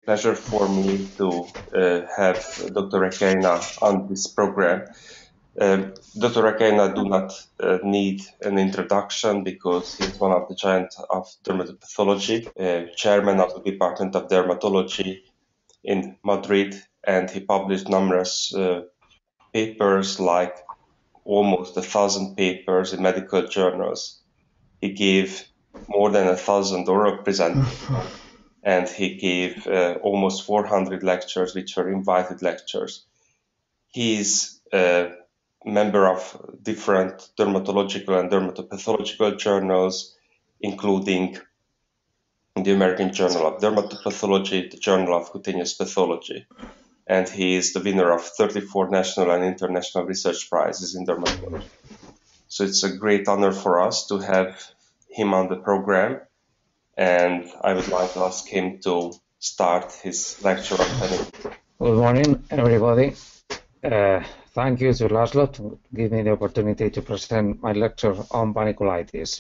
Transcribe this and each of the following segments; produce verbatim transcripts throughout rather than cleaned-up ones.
pleasure for me to uh, have Doctor Rekeina on this program. Uh, Doctor Rekeina do not uh, need an introduction because he's one of the giants of dermatopathology, uh, chairman of the Department of Dermatology in Madrid, and he published numerous uh, papers, like almost a thousand papers in medical journals. He gave more than a thousand oral presentations, and he gave uh, almost four hundred lectures, which were invited lectures. He is a member of different dermatological and dermatopathological journals, including the American Journal of Dermatopathology, the Journal of Cutaneous Pathology, and he is the winner of thirty-four national and international research prizes in dermatology. So it's a great honor for us to have him on the program, and I would like to ask him to start his lecture on paniculatis. Good morning, everybody. Uh, thank you to Laszlo to give me the opportunity to present my lecture on paniculatis.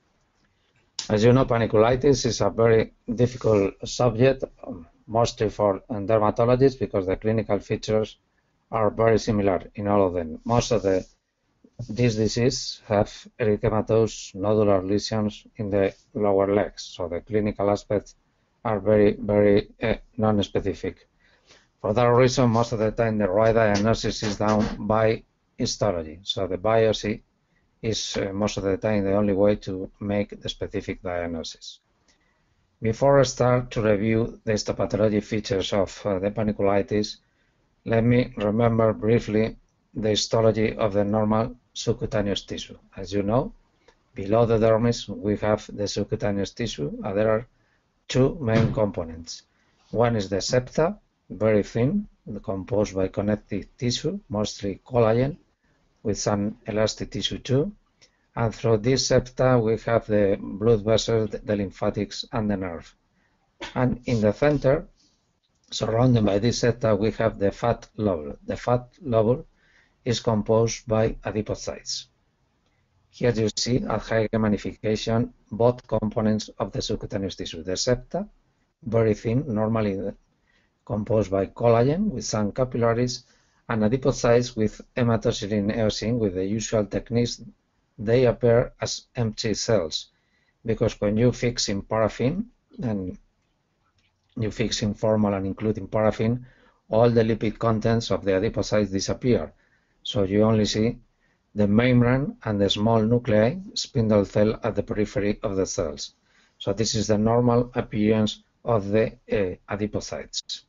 As you know, paniculatis is a very difficult subject, um, mostly for dermatologists, because the clinical features are very similar in all of them. Most of the this disease have erythematous nodular lesions in the lower legs, so the clinical aspects are very, very uh, non-specific. For that reason, most of the time the right diagnosis is done by histology, so the biopsy is uh, most of the time the only way to make the specific diagnosis. Before I start to review the histopathology features of uh, the paniculatis, let me remember briefly the histology of the normal subcutaneous tissue. As you know, below the dermis we have the subcutaneous tissue, and there are two main components. One is the septa, very thin, composed by connective tissue, mostly collagen, with some elastic tissue too. And through this septa we have the blood vessels, the lymphatics, and the nerve. And in the center, surrounded by this septa, we have the fat lobule. The fat lobule is composed by adipocytes. Here you see at high magnification both components of the subcutaneous tissue. The septa, very thin, normally composed by collagen with some capillaries, and adipocytes with hematocylin eosin. With the usual techniques, they appear as empty cells, because when you fix in paraffin, and you fix in formalin including paraffin, all the lipid contents of the adipocytes disappear. So you only see the membrane and the small nuclei, spindle cell at the periphery of the cells. So this is the normal appearance of the uh, adipocytes.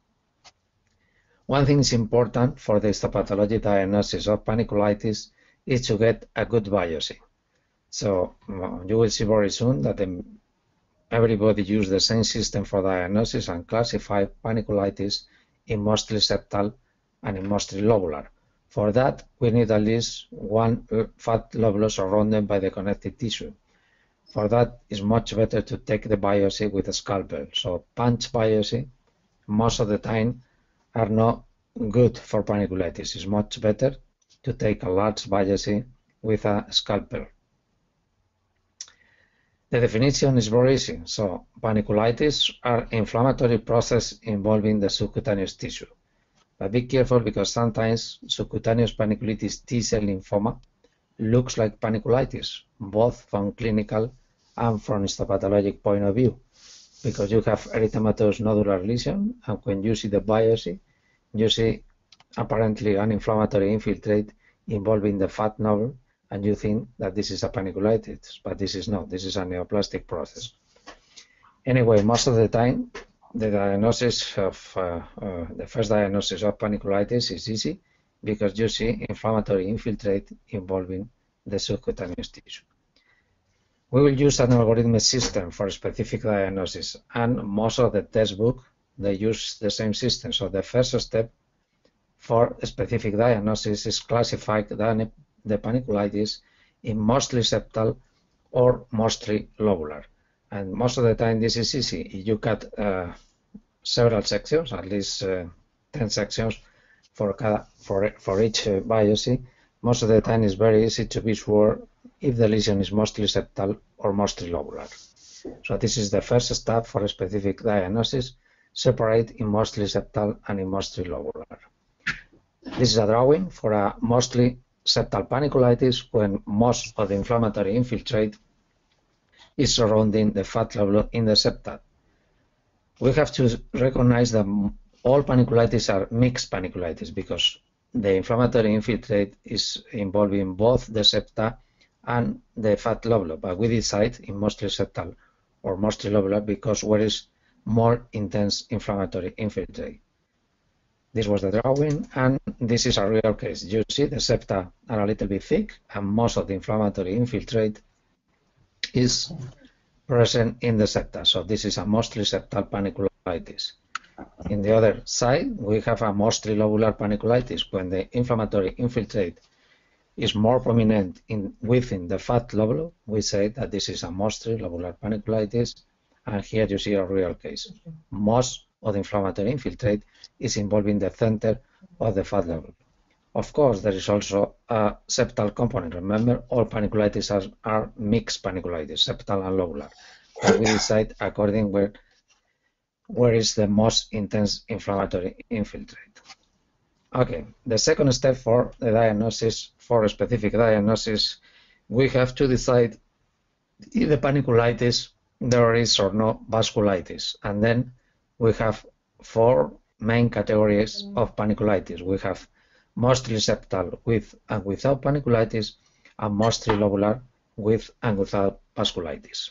One thing is important for the histopathology diagnosis of paniculatis is to get a good biopsy. So uh, you will see very soon that the, everybody uses the same system for diagnosis and classify paniculatis in mostly septal and in mostly lobular. For that, we need at least one fat lobule surrounded by the connective tissue. For that, it's much better to take the biopsy with a scalpel. So punch biopsy, most of the time, are not good for paniculatis. It's much better to take a large biopsy with a scalpel. The definition is very easy. So paniculatis are inflammatory process involving the subcutaneous tissue. But be careful, because sometimes subcutaneous paniculatis T-cell lymphoma looks like paniculatis, both from clinical and from histopathologic point of view, because you have erythematous nodular lesion, and when you see the biopsy, you see apparently an inflammatory infiltrate involving the fat nodule, and you think that this is a paniculatis, but this is not. This is a neoplastic process. Anyway, most of the time, the diagnosis of uh, uh, the first diagnosis of paniculatis is easy, because you see inflammatory infiltrate involving the subcutaneous tissue. We will use an algorithmic system for specific diagnosis, and most of the textbook they use the same system. So the first step for a specific diagnosis is classify the, the paniculatis in mostly septal or mostly lobular. And most of the time this is easy. You cut uh, several sections, at least uh, ten sections for, for, for each uh, biopsy. Most of the time it's very easy to be sure if the lesion is mostly septal or mostly lobular. So this is the first step for a specific diagnosis. separate in mostly septal and in mostly lobular. This is a drawing for a mostly septal paniculitis when most of the inflammatory infiltrate is surrounding the fat lobule in the septa. We have to recognize that all paniculitis are mixed paniculitis because the inflammatory infiltrate is involving both the septa and the fat lobule, but we decide in mostly septal or mostly lobular because where is more intense inflammatory infiltrate. This was the drawing, and this is a real case. You see the septa are a little bit thick, and most of the inflammatory infiltrate is present in the septa. So this is a mostly septal paniculitis. In the other side, we have a mostly lobular paniculitis when the inflammatory infiltrate is more prominent in within the fat lobule. We say that this is a mostly lobular paniculitis, and here you see a real case. Most of the inflammatory infiltrate is involving the center of the fat lobule. Of course, there is also a septal component. Remember, all paniculitis are, are mixed paniculitis, septal and lobular. But we decide according where where is the most intense inflammatory infiltrate. Okay, the second step for the diagnosis, for a specific diagnosis, we have to decide if the paniculitis there is or no vasculitis, and then we have four main categories of paniculitis. We have mostly septal with and without paniculitis, and mostly lobular with and without vasculitis.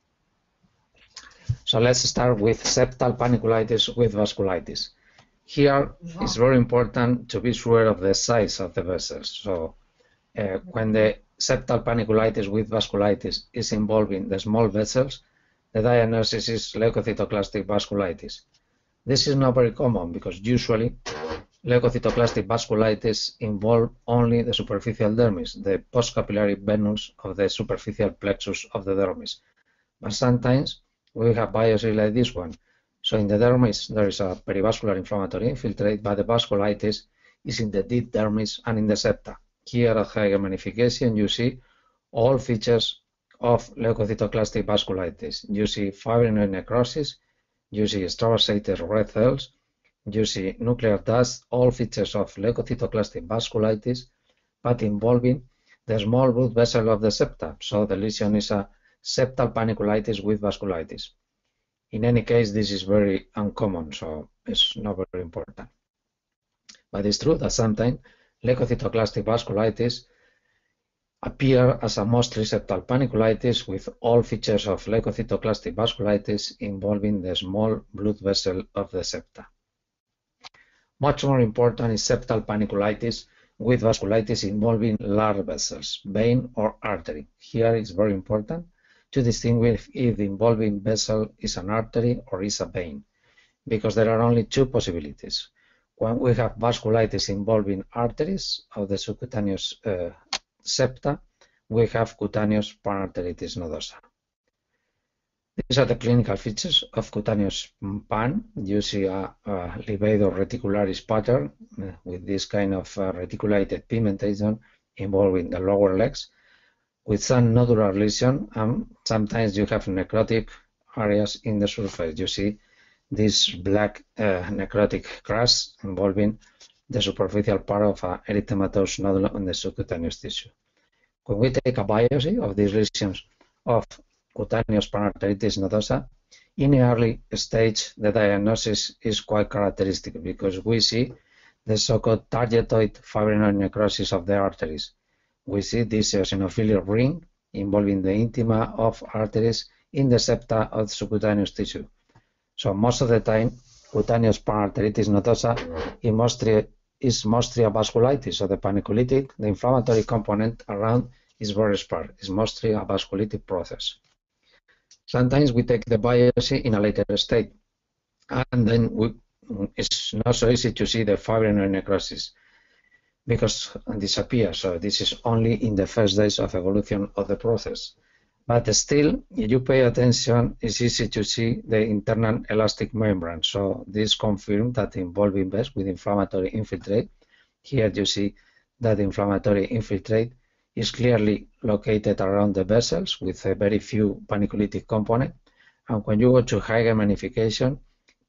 So let's start with septal paniculitis with vasculitis. Here it's very important to be sure of the size of the vessels. So uh, when the septal paniculitis with vasculitis is involving the small vessels, the diagnosis is leukocytoclastic vasculitis. This is not very common because usually leukocytoclastic vasculitis involve only the superficial dermis, the postcapillary venous of the superficial plexus of the dermis. But sometimes we have biopsy like this one. So in the dermis there is a perivascular inflammatory infiltrate, but the vasculitis is in the deep dermis and in the septa. Here at higher magnification you see all features of leukocytoclastic vasculitis. You see fibrinoid necrosis, you see extravasated red cells, you see nuclear dust, all features of leukocytoclastic vasculitis, but involving the small blood vessel of the septa. So the lesion is a septal paniculitis with vasculitis. In any case, this is very uncommon, so it's not very important. But it's true that sometimes leukocytoclastic vasculitis appear as a mostly septal paniculitis with all features of leukocytoclastic vasculitis involving the small blood vessel of the septa. Much more important is septal paniculitis with vasculitis involving large vessels, vein or artery. Here it's very important to distinguish if the involving vessel is an artery or is a vein, because there are only two possibilities. When we have vasculitis involving arteries of the subcutaneous uh, septa, we have cutaneous panarteritis nodosa. These are the clinical features of cutaneous pan. You see a, a livedo reticularis pattern uh, with this kind of uh, reticulated pigmentation involving the lower legs, with some nodular lesion, and sometimes you have necrotic areas in the surface. You see this black uh, necrotic crust involving the superficial part of an erythematous nodule on the subcutaneous tissue. When we take a biopsy of these lesions of cutaneous panarteritis nodosa, in an early stage the diagnosis is quite characteristic because we see the so-called targetoid fibrinoid necrosis of the arteries. We see this eosinophilic ring involving the intima of arteries in the septa of the subcutaneous tissue. So most of the time, cutaneous panarteritis nodosa is mostly, is mostly a vasculitis. So the paniculitic, the inflammatory component around is very sparse. It's mostly a vasculitic process. Sometimes we take the biopsy in a later state, and then we, it's not so easy to see the fibrinoid necrosis because it disappears. So this is only in the first days of evolution of the process. But still, if you pay attention, it's easy to see the internal elastic membrane. So this confirms that the involving vessel with inflammatory infiltrate. Here you see that the inflammatory infiltrate is clearly located around the vessels with a very few paniculitic component. And when you go to higher magnification,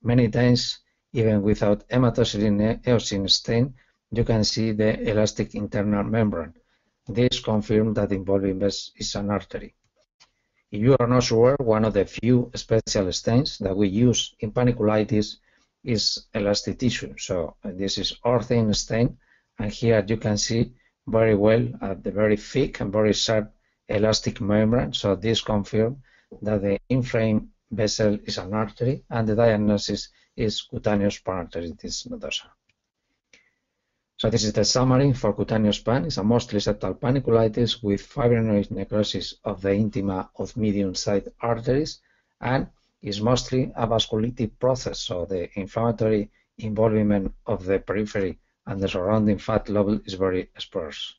many times, even without hematocylin eosin stain, you can see the elastic internal membrane. This confirms that the involving vessel is an artery. If you are not sure, one of the few special stains that we use in panniculitis is elastic tissue. So uh, this is orthine stain, and here you can see very well at the very thick and very sharp elastic membrane. So this confirms that the inflamed vessel is an artery, and the diagnosis is cutaneous panarteritis nodosa. So this is the summary for cutaneous pan. It's a mostly septal panniculitis with fibrinoid necrosis of the intima of medium-sized arteries, and is mostly a vasculitic process, so the inflammatory involvement of the periphery and the surrounding fat level is very sparse.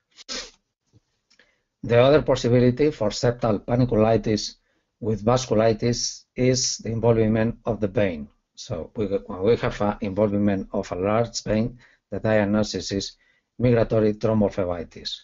The other possibility for septal panniculitis with vasculitis is the involvement of the vein. So we, when we have an involvement of a large vein, the diagnosis is migratory thrombophlebitis.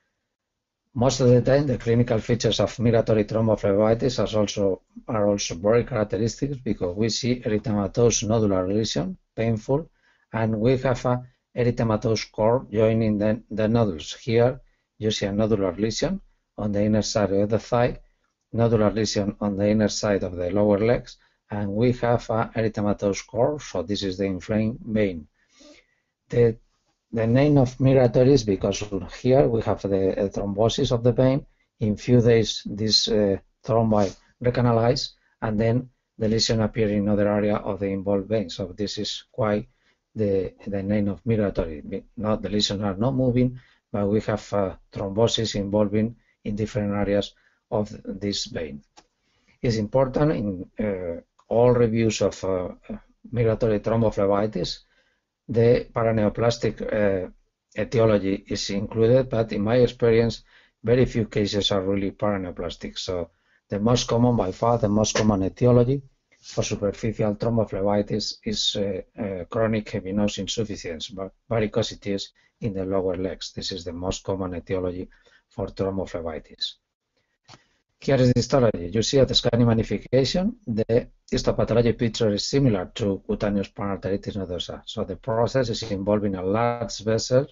Most of the time, the clinical features of migratory thrombophlebitis are also, are also very characteristic because we see erythematous nodular lesion, painful, and we have a erythematous core joining the, the nodules. Here, you see a nodular lesion on the inner side of the thigh, nodular lesion on the inner side of the lower legs, and we have a erythematous core, so this is the inflamed vein. The, the name of migratory is because here we have the uh, thrombosis of the vein. In few days, this uh, thrombi recanalize, and then the lesion appear in other area of the involved vein. So this is why the, the name of migratory. Not the lesions are not moving, but we have uh, thrombosis involving in different areas of this vein. It's important in uh, all reviews of uh, migratory thrombophlebitis, the paraneoplastic uh, etiology is included, but in my experience, very few cases are really paraneoplastic. So the most common, by far, the most common etiology for superficial thrombophlebitis is uh, uh, chronic venous insufficiency, but varicosities in the lower legs. This is the most common etiology for thrombophlebitis. Here is the histology. You see at the scanning magnification, the histopathology picture is similar to cutaneous panarteritis nodosa. So the process is involving a large vessel.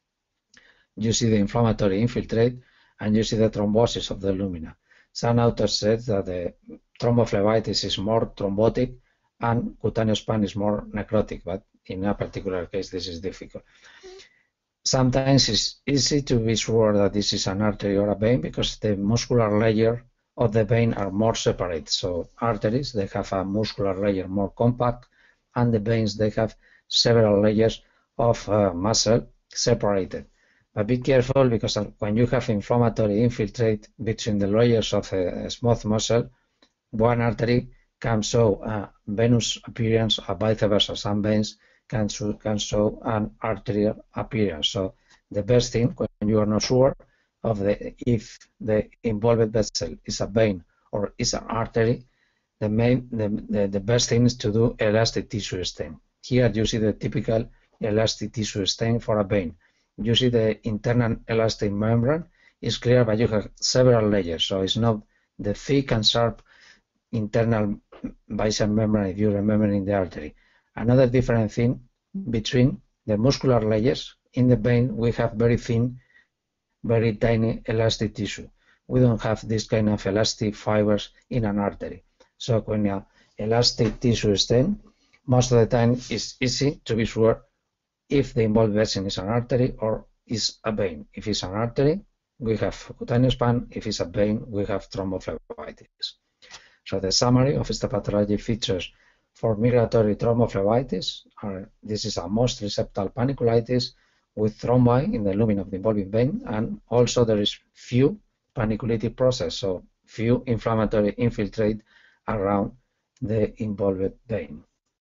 You see the inflammatory infiltrate, and you see the thrombosis of the lumina. Some authors said that the thrombophlebitis is more thrombotic and cutaneous pan is more necrotic, but in a particular case, this is difficult. Sometimes it's easy to be sure that this is an artery or a vein because the muscular layer of the vein are more separate. So arteries, they have a muscular layer more compact, and the veins, they have several layers of uh, muscle separated. But be careful because when you have inflammatory infiltrate between the layers of a, a smooth muscle, one artery can show a venous appearance or vice versa. Some veins can show, can show an arterial appearance. So the best thing when you are not sure of the if the involved vessel is a vein or is an artery, the main the, the, the best thing is to do elastic tissue stain. Here you see the typical elastic tissue stain for a vein. You see the internal elastic membrane is clear, but you have several layers, so it's not the thick and sharp internal basal membrane if you remember in the artery. Another different thing between the muscular layers in the vein, we have very thin, very tiny elastic tissue. We don't have this kind of elastic fibers in an artery. So when you have elastic tissue stain, most of the time it's easy to be sure if the involved vessel is an artery or is a vein. If it's an artery, we have cutaneous pan. If it's a vein, we have thrombophlebitis. So the summary of histopathology features for migratory thrombophlebitis are: this is a mostly septal panniculitis with thrombi in the lumen of the involving vein, and also there is few panniculitic process, so few inflammatory infiltrate around the involved vein.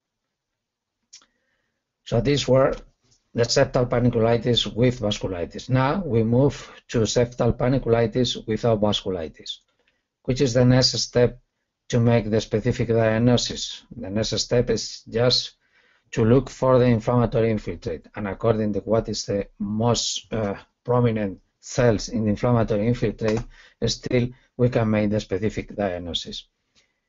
So these were the septal panniculitis with vasculitis. Now we move to septal panniculitis without vasculitis, which is the next step to make the specific diagnosis. The next step is just to look for the inflammatory infiltrate, and according to what is the most uh, prominent cells in the inflammatory infiltrate, still we can make the specific diagnosis.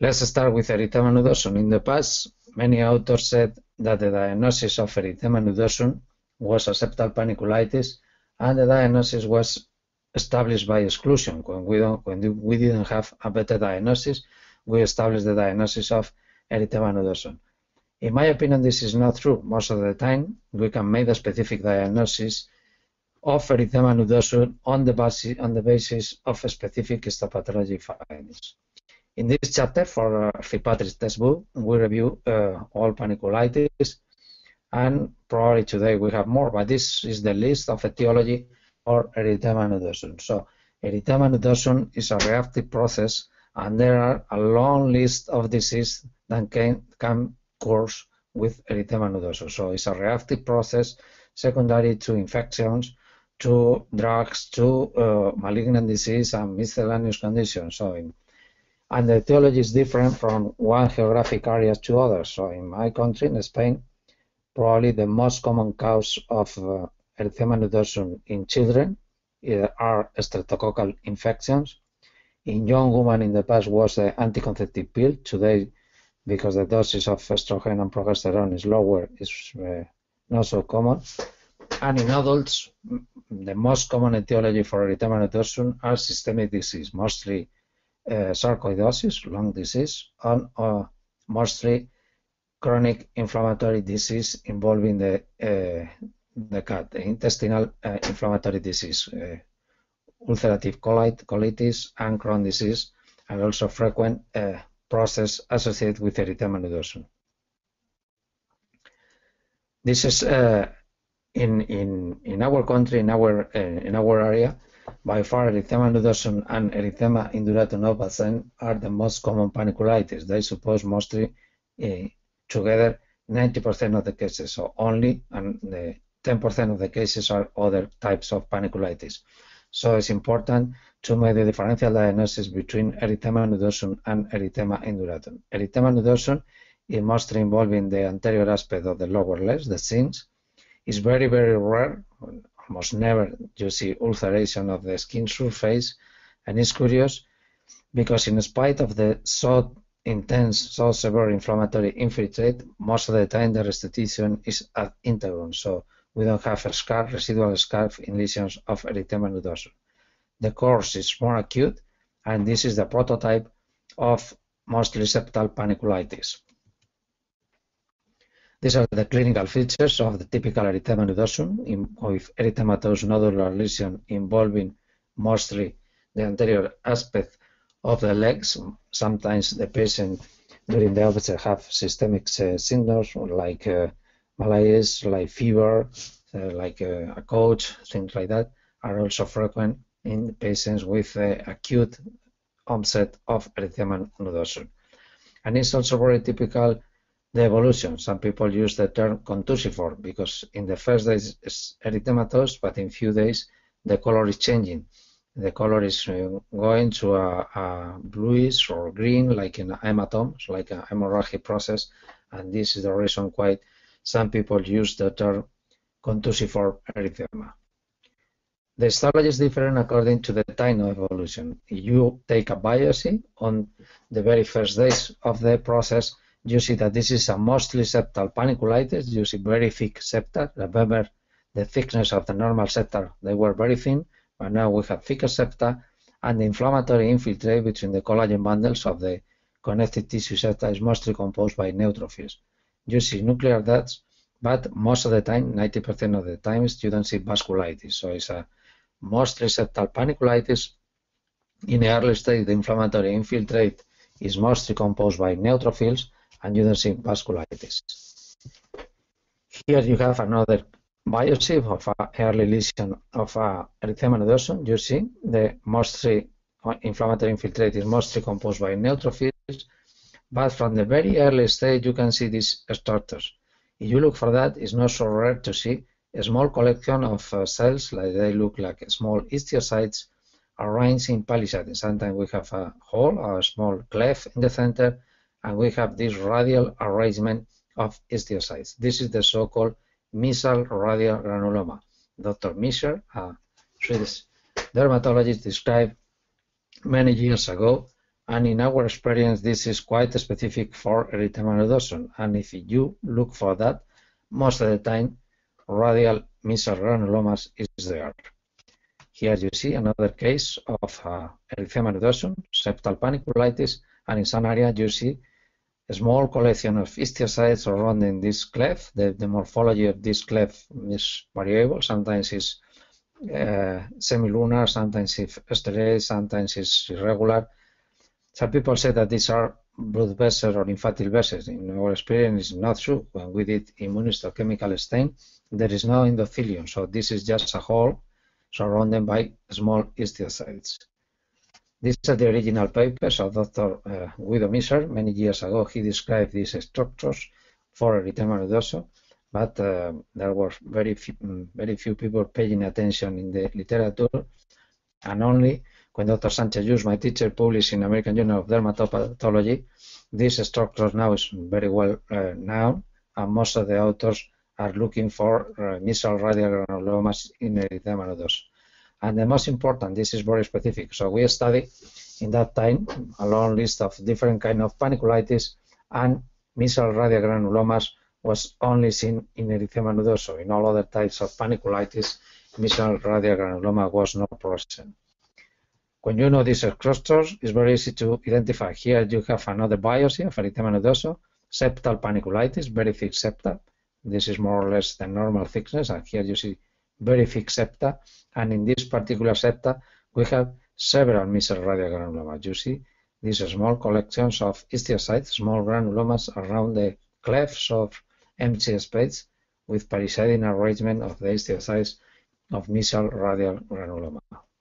Let's start with erythema nodosum. In the past, many authors said that the diagnosis of erythema nodosum was a septal panniculitis, and the diagnosis was established by exclusion. When we don't, when we didn't have a better diagnosis, we established the diagnosis of erythema nodosum. In my opinion, this is not true. Most of the time, we can make a specific diagnosis of erythema nodosum on the basis on the basis of specific histopathology findings. In this chapter for uh, Fitzpatrick's textbook, we review uh, all panniculitis, and probably today we have more, but this is the list of etiology for erythema nodosum. So erythema nodosum is a reactive process, and there are a long list of diseases that can, can course with erythema nodosum. So it's a reactive process secondary to infections, to drugs, to uh, malignant disease and miscellaneous conditions. So in, and the etiology is different from one geographic area to others. So in my country, in Spain, probably the most common cause of uh, erythema nodosum in children uh, are streptococcal infections. In young women in the past was the anticonceptive pill. Today, because the doses of estrogen and progesterone is lower, is uh, not so common. And in adults, the most common etiology for erythema nodosum are systemic disease, mostly uh, sarcoidosis, lung disease, and uh, mostly chronic inflammatory disease involving the uh, the gut, the intestinal uh, inflammatory disease, uh, ulcerative colit colitis, and Crohn's disease, and also frequent uh, process associated with erythema nodosum. This is uh, in in in our country, in our uh, in our area, by far erythema nodosum and erythema induratum novasen are the most common panniculitis. They suppose mostly uh, together ninety percent of the cases, so only and the ten percent of the cases are other types of panniculitis. So it's important to make the differential diagnosis between erythema nodosum and erythema induratum. Erythema nodosum is mostly involving the anterior aspect of the lower legs, the shins. It's very, very rare. Almost never you see ulceration of the skin surface, and it's curious because in spite of the so intense, so severe inflammatory infiltrate, most of the time the restitution is ad integrum, so we don't have a scar, residual scar in lesions of erythema nodosum. The course is more acute, and this is the prototype of mostly septal panniculitis. These are the clinical features of the typical erythema nodosum in, with erythematous nodular lesion involving mostly the anterior aspect of the legs. Sometimes the patient during the episode have systemic uh, symptoms like uh, malaise, like fever, uh, like uh, a coach, things like that, are also frequent in patients with uh, acute onset of erythema nodosum. And it's also very typical the evolution. Some people use the term contusiform because in the first days it's erythematous, but in few days the color is changing. The color is uh, going to a, a bluish or green, like in hematomas, like a hemorrhagic process, and this is the reason why some people use the term contusiform erythema. The histology is different according to the time of evolution. If you take a biopsy on the very first days of the process, you see that this is a mostly septal panniculitis. You see very thick septa. Remember the thickness of the normal septa, they were very thin, but now we have thicker septa, and the inflammatory infiltrate between the collagen bundles of the connective tissue septa is mostly composed by neutrophils. You see nuclear deaths, but most of the time, ninety percent of the times, you don't see vasculitis. So it's a mostly septal panniculitis. In the early stage, the inflammatory infiltrate is mostly composed by neutrophils, and you don't see vasculitis. Here you have another biopsy of an early lesion of uh, erythema nodosum. You see the mostly inflammatory infiltrate is mostly composed by neutrophils, but from the very early stage you can see these structures. If you look for that, it's not so rare to see a small collection of uh, cells, like they look like small histiocytes arranged in palisades. Sometimes we have a hole or a small cleft in the center, and we have this radial arrangement of histiocytes. This is the so-called mesial radial granuloma. Doctor Mischer, a Swedish dermatologist, described many years ago, And in our experience, this is quite specific for erythema nodosum. And if you look for that, most of the time, radial mesial granulomas is there. Here you see another case of uh, erythema nodosum, septal paniculitis, and in some area you see a small collection of histiocytes surrounding this cleft. The, the morphology of this cleft is variable. Sometimes it's uh, semilunar, sometimes it's straight, sometimes it's irregular. Some people say that these are blood vessels or lymphatic vessels. In our experience, it's not true. When we did immunohistochemical stain, there is no endothelium, so this is just a hole surrounded by small histiocytes. These are the original papers of Doctor Uh, Guido Miser. Many years ago, he described these structures for erythema nodosum, but uh, there were very few, very few people paying attention in the literature, and only when Doctor Sanchez Jus, my teacher, published in American Journal of Dermatopathology, this structure now is very well uh, known, and most of the authors are looking for uh, mesial radial granulomas in erythema nodosum. And the most important, this is very specific. So we studied in that time a long list of different kind of paniculitis, and mesial radial granulomas was only seen in erythema nodosum. In all other types of paniculitis, mesial radial granuloma was not present. When you know these structures, it's very easy to identify. Here you have another biopsy of erythema nodosum, septal paniculitis, very thick septa. This is more or less the normal thickness, and here you see very thick septa, and in this particular septa we have several mesial radial granulomas. You see these small collections of histiocytes, small granulomas around the clefts of empty space with palisading arrangement of the histiocytes of mesial radial granuloma.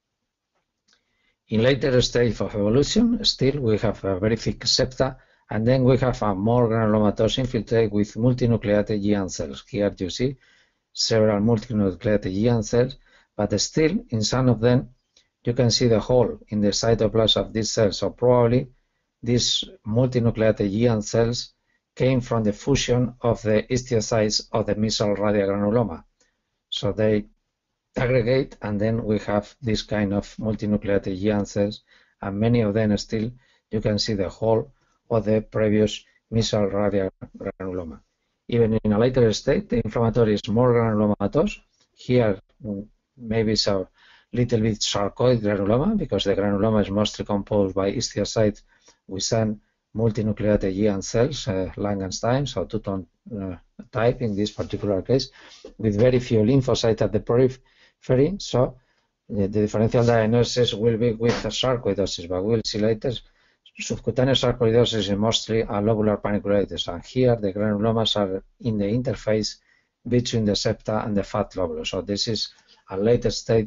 In later stage of evolution, still we have a very thick septa, and then we have a more granulomatous infiltrate with multinucleated Giant cells. Here you see several multinucleated Giant cells, but still in some of them you can see the hole in the cytoplasm of these cells. So probably these multinucleated Giant cells came from the fusion of the histiocytes of the mesial radial granuloma. So they aggregate, and then we have this kind of multinucleated Giant cells, and many of them still you can see the hole of the previous mesial radial granuloma. Even in a later state, the inflammatory is more granulomatous. Here, maybe it's a little bit sarcoid granuloma, because the granuloma is mostly composed by histiocytes with some multinucleated Giant cells, uh, Langenstein, so two-tone uh, type in this particular case, with very few lymphocytes at the periphery. So uh, the differential diagnosis will be with a sarcoidosis, but we'll see later. Subcutaneous sarcoidosis is mostly a lobular paniculitis, and here the granulomas are in the interface between the septa and the fat lobule. So this is a later state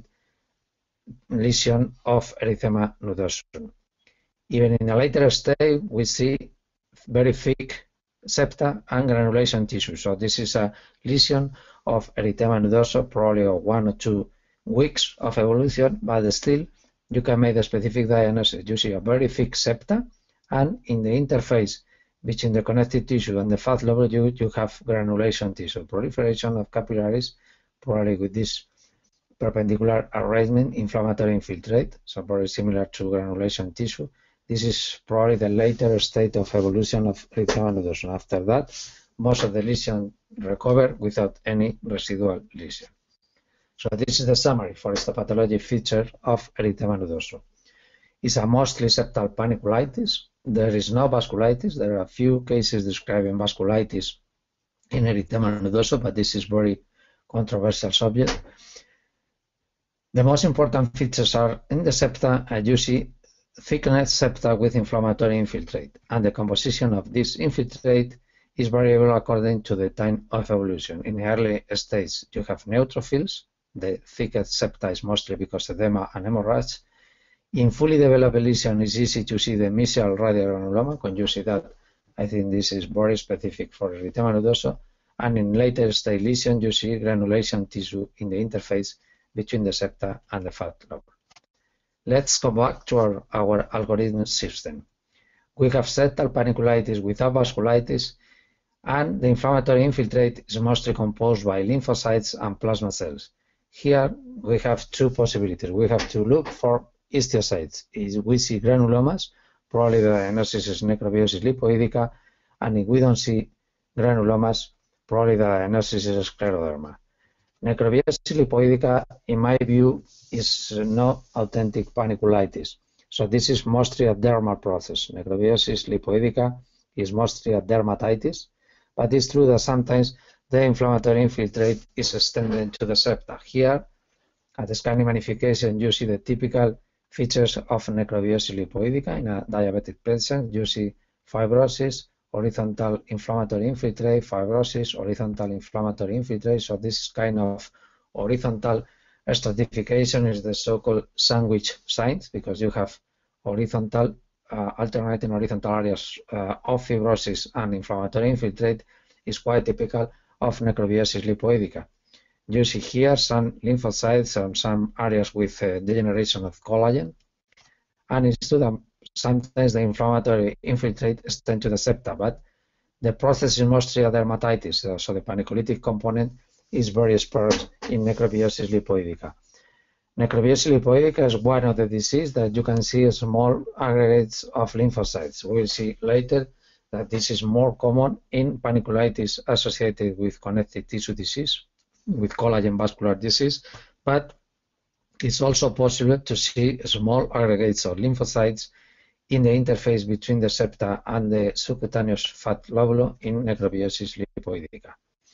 lesion of erythema nodosum. Even in a later state, we see very thick septa and granulation tissue. So this is a lesion of erythema nodosum, probably of one or two weeks of evolution, but still you can make the specific diagnosis. You see a very thick septa, and in the interface between the connective tissue and the fat lobule, you, you have granulation tissue, proliferation of capillaries, probably with this perpendicular arrangement, inflammatory infiltrate, so very similar to granulation tissue. This is probably the later state of evolution of erythema nodosum. After that, most of the lesion recover without any residual lesion. So this is the summary for histopathology feature of erythema nodosum. It's a mostly septal paniculitis. There is no vasculitis. There are a few cases describing vasculitis in erythema nodosum, but this is very controversial subject. The most important features are in the septa, as you see, thickened septa with inflammatory infiltrate, and the composition of this infiltrate is variable according to the time of evolution. In the early stage, you have neutrophils. The thickest septa is mostly because of edema and hemorrhage. In fully developed lesion, it's easy to see the mesial radial granuloma. When you see that, I think this is very specific for erythema nodosum. And in later stage lesion, you see granulation tissue in the interface between the septa and the fat lobule. Let's go back to our, our algorithm system. We have septal paniculitis without vasculitis, and the inflammatory infiltrate is mostly composed by lymphocytes and plasma cells. Here we have two possibilities. We have to look for histiocytes. If we see granulomas, probably the diagnosis is necrobiosis lipoidica, and if we don't see granulomas, probably the diagnosis is scleroderma. Necrobiosis lipoidica, in my view, is not authentic paniculitis. So this is mostly a dermal process. Necrobiosis lipoidica is mostly a dermatitis, but it's true that sometimes the inflammatory infiltrate is extended to the septa. Here, at the scanning magnification, you see the typical features of necrobiosis lipoidica in a diabetic patient. You see fibrosis, horizontal inflammatory infiltrate, fibrosis, horizontal inflammatory infiltrate. So this kind of horizontal stratification is the so-called sandwich signs, because you have horizontal, uh, alternating horizontal areas uh, of fibrosis and inflammatory infiltrate is quite typical of necrobiosis lipoidica. You see here some lymphocytes and some areas with uh, degeneration of collagen, and it's true that sometimes the inflammatory infiltrate extend to the septa, but the process is mostly a dermatitis, uh, so the paniculitic component is very sparse in necrobiosis lipoidica. Necrobiosis lipoidica is one of the diseases that you can see small aggregates of lymphocytes. We'll see later that this is more common in paniculitis associated with connective tissue disease, with collagen vascular disease, but it's also possible to see small aggregates of lymphocytes in the interface between the septa and the subcutaneous fat lobule in necrobiosis lipoidica.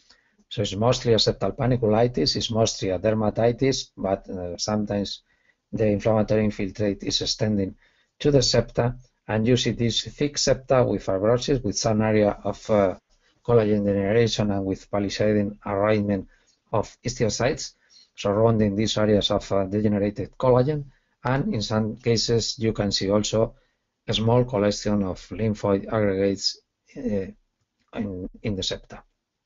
So it's mostly a septal paniculitis, it's mostly a dermatitis, but uh, sometimes the inflammatory infiltrate is extending to the septa, and you see this thick septa with fibrosis, with some area of uh, collagen degeneration and with palisading arrangement of histiocytes, surrounding these areas of uh, degenerated collagen, and in some cases you can see also a small collection of lymphoid aggregates uh, in, in the septa.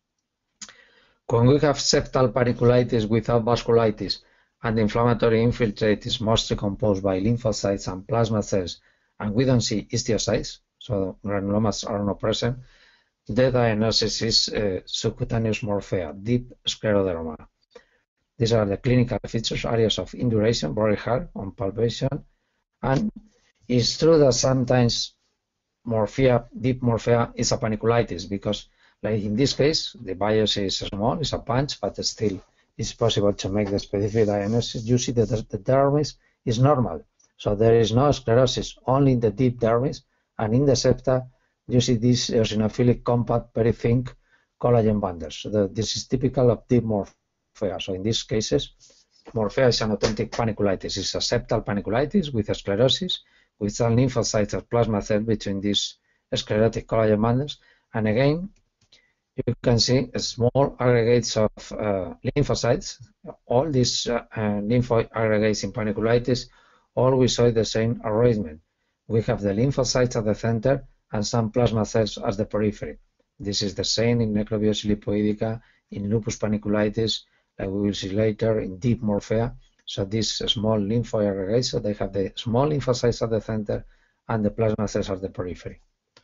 When we have septal paniculitis without vasculitis and the inflammatory infiltrate is mostly composed by lymphocytes and plasma cells, and we don't see histiocytes, so granulomas are not present, the diagnosis is uh, subcutaneous morphea, deep scleroderma. These are the clinical features, areas of induration, very hard on palpation, and it's true that sometimes morphea, deep morphea is a paniculitis, because like in this case, the biopsy is small, it's a punch, but still it's possible to make the specific diagnosis. You see that the dermis is normal, so there is no sclerosis, only in the deep dermis, and in the septa, you see this eosinophilic compact, very thin collagen bundles. So the, this is typical of deep morphea. So in these cases, morphea is an authentic paniculitis. It's a septal paniculitis with a sclerosis, with some lymphocytes or plasma cells between these sclerotic collagen bundles, and again, you can see small aggregates of uh, lymphocytes. All these uh, uh, lymphoid aggregates in paniculitis always show the same arrangement. We have the lymphocytes at the center and some plasma cells as the periphery. This is the same in necrobiosis lipoidica, in lupus paniculitis, like we will see later, in deep morphea. So these small lymphoid aggregates, so they have the small lymphocytes at the center and the plasma cells at the periphery.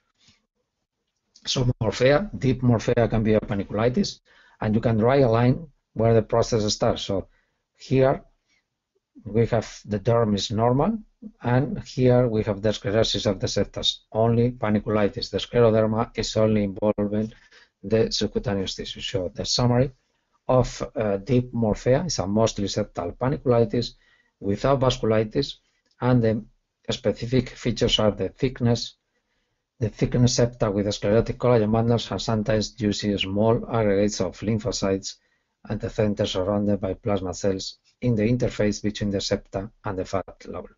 So morphea, deep morphea can be a paniculitis, and you can draw a line where the process starts. So here we have the derm is normal, and here we have the sclerosis of the septus, only paniculitis. The scleroderma is only involving the subcutaneous tissue. So the summary of uh, deep morphea is a mostly septal paniculitis without vasculitis, and the specific features are the thickness, the thickness septa with the sclerotic collagen bundles, and sometimes you see small aggregates of lymphocytes at the center surrounded by plasma cells in the interface between the septa and the fat lobule.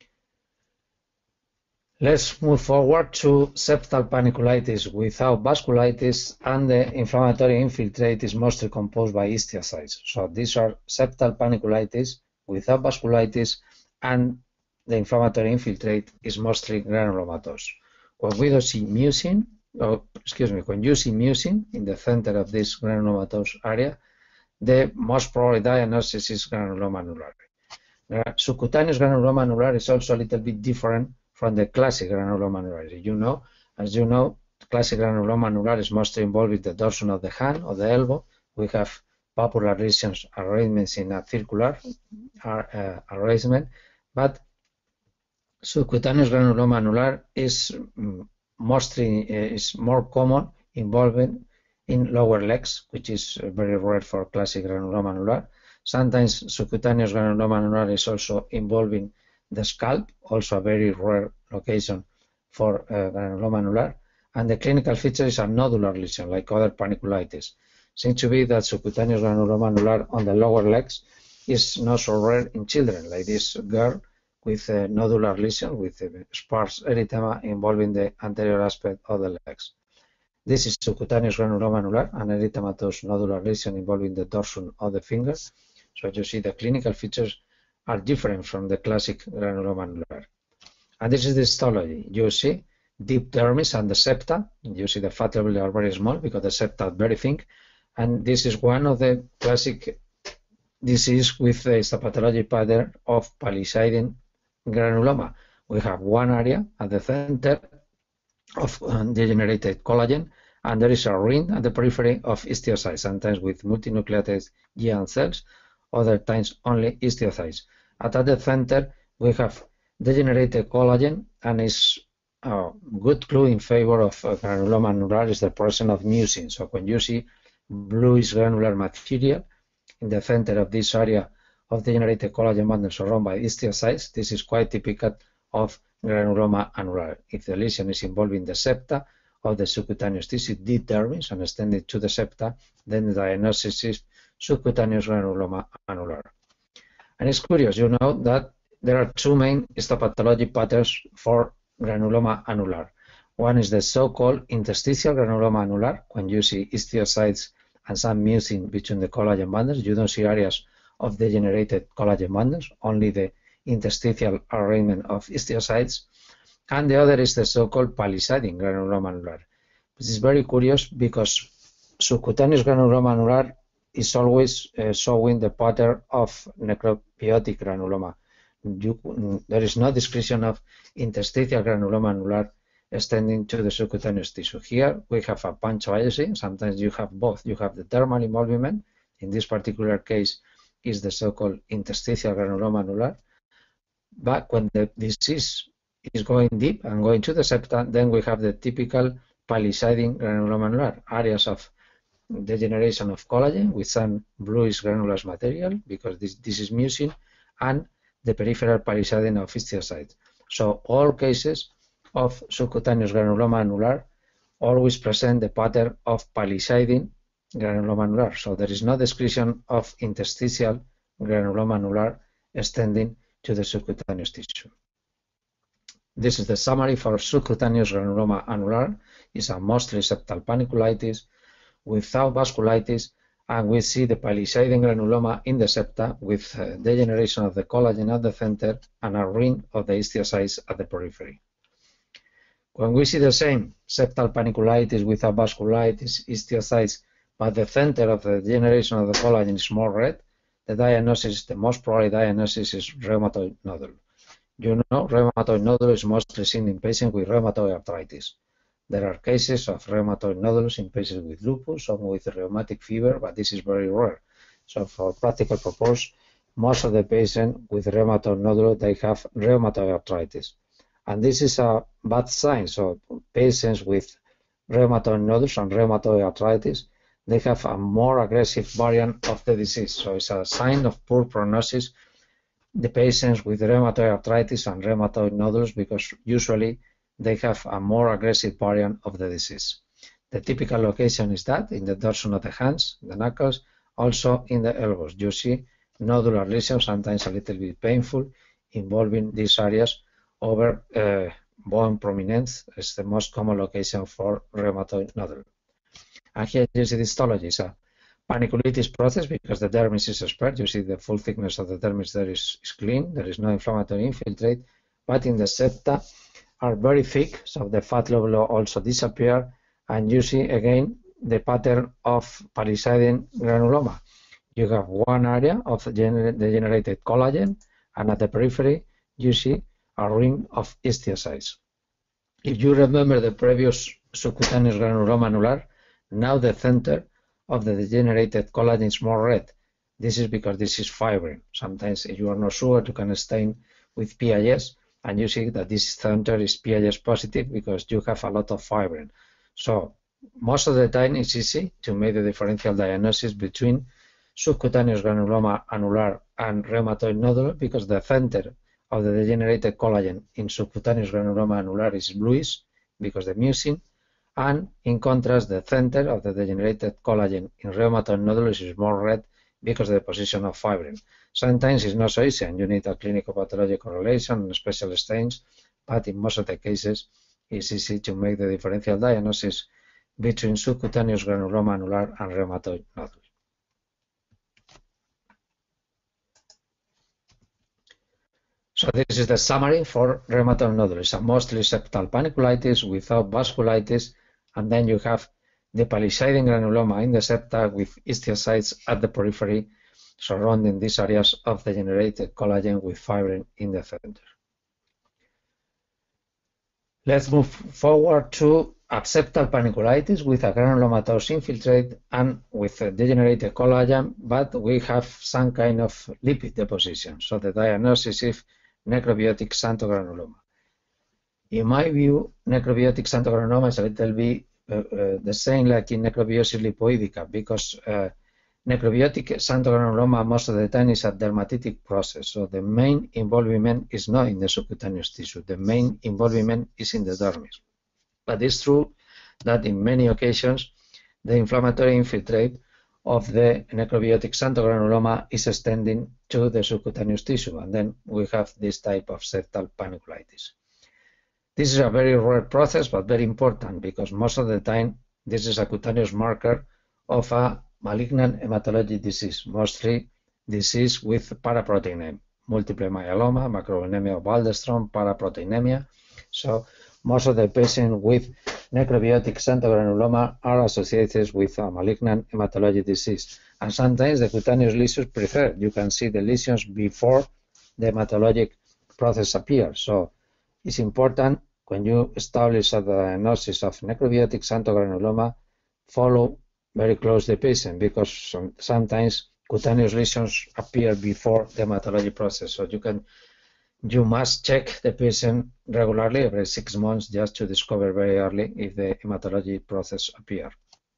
Let's move forward to septal paniculitis without vasculitis, and the inflammatory infiltrate is mostly composed by histiocytes. So these are septal paniculitis without vasculitis, and the inflammatory infiltrate is mostly granulomatous. When we don't see mucin, or excuse me, when you see mucin in the center of this granulomatous area, the most probable diagnosis is granuloma annulare. Subcutaneous granuloma annulare is also a little bit different from the classic granuloma annulare. You know, as you know, classic granuloma annulare is mostly involved with the dorsum of the hand or the elbow. We have papular lesions arrangements in a circular uh, arrangement, but Subcutaneous granuloma annular is mm, mostly uh, is more common involving in lower legs, which is uh, very rare for classic granuloma annular. Sometimes subcutaneous granuloma annular is also involving the scalp, also a very rare location for uh, granuloma annular. And the clinical feature is a nodular lesion, like other paniculitis. Seems to be that subcutaneous granuloma annular on the lower legs is not so rare in children, like this girl with a nodular lesion with a sparse erythema involving the anterior aspect of the legs. This is subcutaneous granuloma annular, an erythematous nodular lesion involving the dorsum of the finger. So you see the clinical features are different from the classic granuloma annular. And this is the histology. You see deep dermis and the septa. You see the fat levels are very small because the septa are very thin. And this is one of the classic disease with the histopathology pattern of palisading granuloma. We have one area at the center of um, degenerated collagen, and there is a ring at the periphery of histiocytes, sometimes with multinucleated Giant cells, other times only histiocytes. And at the center, we have degenerated collagen, and is a good clue in favor of uh, granuloma annular is the presence of mucin. So when you see bluish granular material in the center of this area of degenerated collagen bundles surrounded by histiocytes, this is quite typical of granuloma annular. If the lesion is involving the septa of the subcutaneous tissue, deep dermis, and extended to the septa, then the diagnosis is subcutaneous granuloma annular. And it's curious, you know, that there are two main histopathology patterns for granuloma annular. One is the so-called interstitial granuloma annular, when you see histiocytes and some mucin between the collagen bundles. You don't see areas of degenerated collagen bundles, only the interstitial arrangement of histiocytes. And the other is the so-called palisading granuloma annular. This is very curious because subcutaneous granuloma annular is always uh, showing the pattern of necropiotic granuloma. You, there is no description of interstitial granuloma annular extending to the subcutaneous tissue. Here we have a puncture biopsy. Sometimes you have both. You have the dermal involvement. In this particular case is the so-called interstitial granuloma annular. But when the disease is going deep and going to the septa, then we have the typical palisading granuloma annular, areas of degeneration of collagen with some bluish granulous material, because this, this is mucin, and the peripheral palisading of histiocytes. So all cases of subcutaneous granuloma annular always present the pattern of palisading granuloma annular. So there is no description of interstitial granuloma annular extending to the subcutaneous tissue. This is the summary for subcutaneous granuloma annular. It's a mostly septal paniculitis without vasculitis, and we see the palisading granuloma in the septa with uh, degeneration of the collagen at the center and a ring of the histiocytes at the periphery. When we see the same septal paniculitis without vasculitis, histiocytes, but the center of the degeneration of the collagen is more red, the diagnosis, the most probable diagnosis is rheumatoid nodule. You know, rheumatoid nodule is mostly seen in patients with rheumatoid arthritis. There are cases of rheumatoid nodules in patients with lupus or with rheumatic fever, but this is very rare. So for practical purpose, most of the patients with rheumatoid nodule, they have rheumatoid arthritis. And this is a bad sign. So patients with rheumatoid nodules and rheumatoid arthritis, they have a more aggressive variant of the disease. So it's a sign of poor prognosis, the patients with rheumatoid arthritis and rheumatoid nodules, because usually they have a more aggressive variant of the disease. The typical location is that in the dorsum of the hands, the knuckles, also in the elbows. You see nodular lesions, sometimes a little bit painful, involving these areas over uh, bone prominence. Is the most common location for rheumatoid nodule. And here you see the histology. It's a paniculitis process because the dermis is spared. You see the full thickness of the dermis there is, is clean. There is no inflammatory infiltrate, but in the septa are very thick, so the fat lobule also disappear, and you see again the pattern of palisading granuloma. You have one area of degenerated collagen, and at the periphery you see a ring of histiocytes. If you remember the previous subcutaneous granuloma annular, now the center of the degenerated collagen is more red. This is because this is fibrin. Sometimes if you are not sure, you can stain with P I S, and you see that this center is P I H positive because you have a lot of fibrin. So most of the time it's easy to make the differential diagnosis between subcutaneous granuloma annular and rheumatoid nodular because the center of the degenerated collagen in subcutaneous granuloma annular is bluish because the mucin, and in contrast the center of the degenerated collagen in rheumatoid nodular is more red because of the position of fibrin. Sometimes it's not so easy and you need a clinical pathology correlation and special stains, but in most of the cases it's easy to make the differential diagnosis between subcutaneous granuloma annular and rheumatoid nodular. So this is the summary for rheumatoid nodular. It's a mostly septal paniculitis without vasculitis, and then you have the palisading granuloma in the septa with histiocytes at the periphery surrounding these areas of the degenerated collagen with fibrin in the center. Let's move forward to abseptal paniculitis with a granulomatous infiltrate and with a degenerated collagen, but we have some kind of lipid deposition. So the diagnosis is necrobiotic xanthogranuloma. In my view, necrobiotic xanthogranuloma is a little bit uh, uh, the same like in necrobiosis lipoidica because uh, necrobiotic xanthogranuloma most of the time is a dermatitic process. So the main involvement is not in the subcutaneous tissue. The main involvement is in the dermis. But it's true that in many occasions the inflammatory infiltrate of the necrobiotic xanthogranuloma is extending to the subcutaneous tissue, and then we have this type of septal paniculitis. This is a very rare process, but very important because most of the time this is a cutaneous marker of a malignant hematologic disease, mostly disease with paraproteinemia, multiple myeloma, macroglobulinemia of Waldenstrom, paraproteinemia. So most of the patients with necrobiotic xanthogranuloma are associated with a malignant hematologic disease. And sometimes the cutaneous lesions prefer. You can see the lesions before the hematologic process appears. So it's important when you establish a diagnosis of necrobiotic xanthogranuloma, follow very close the patient because some, sometimes cutaneous lesions appear before the hematology process. So you can You must check the patient regularly every six months just to discover very early if the hematology process appears.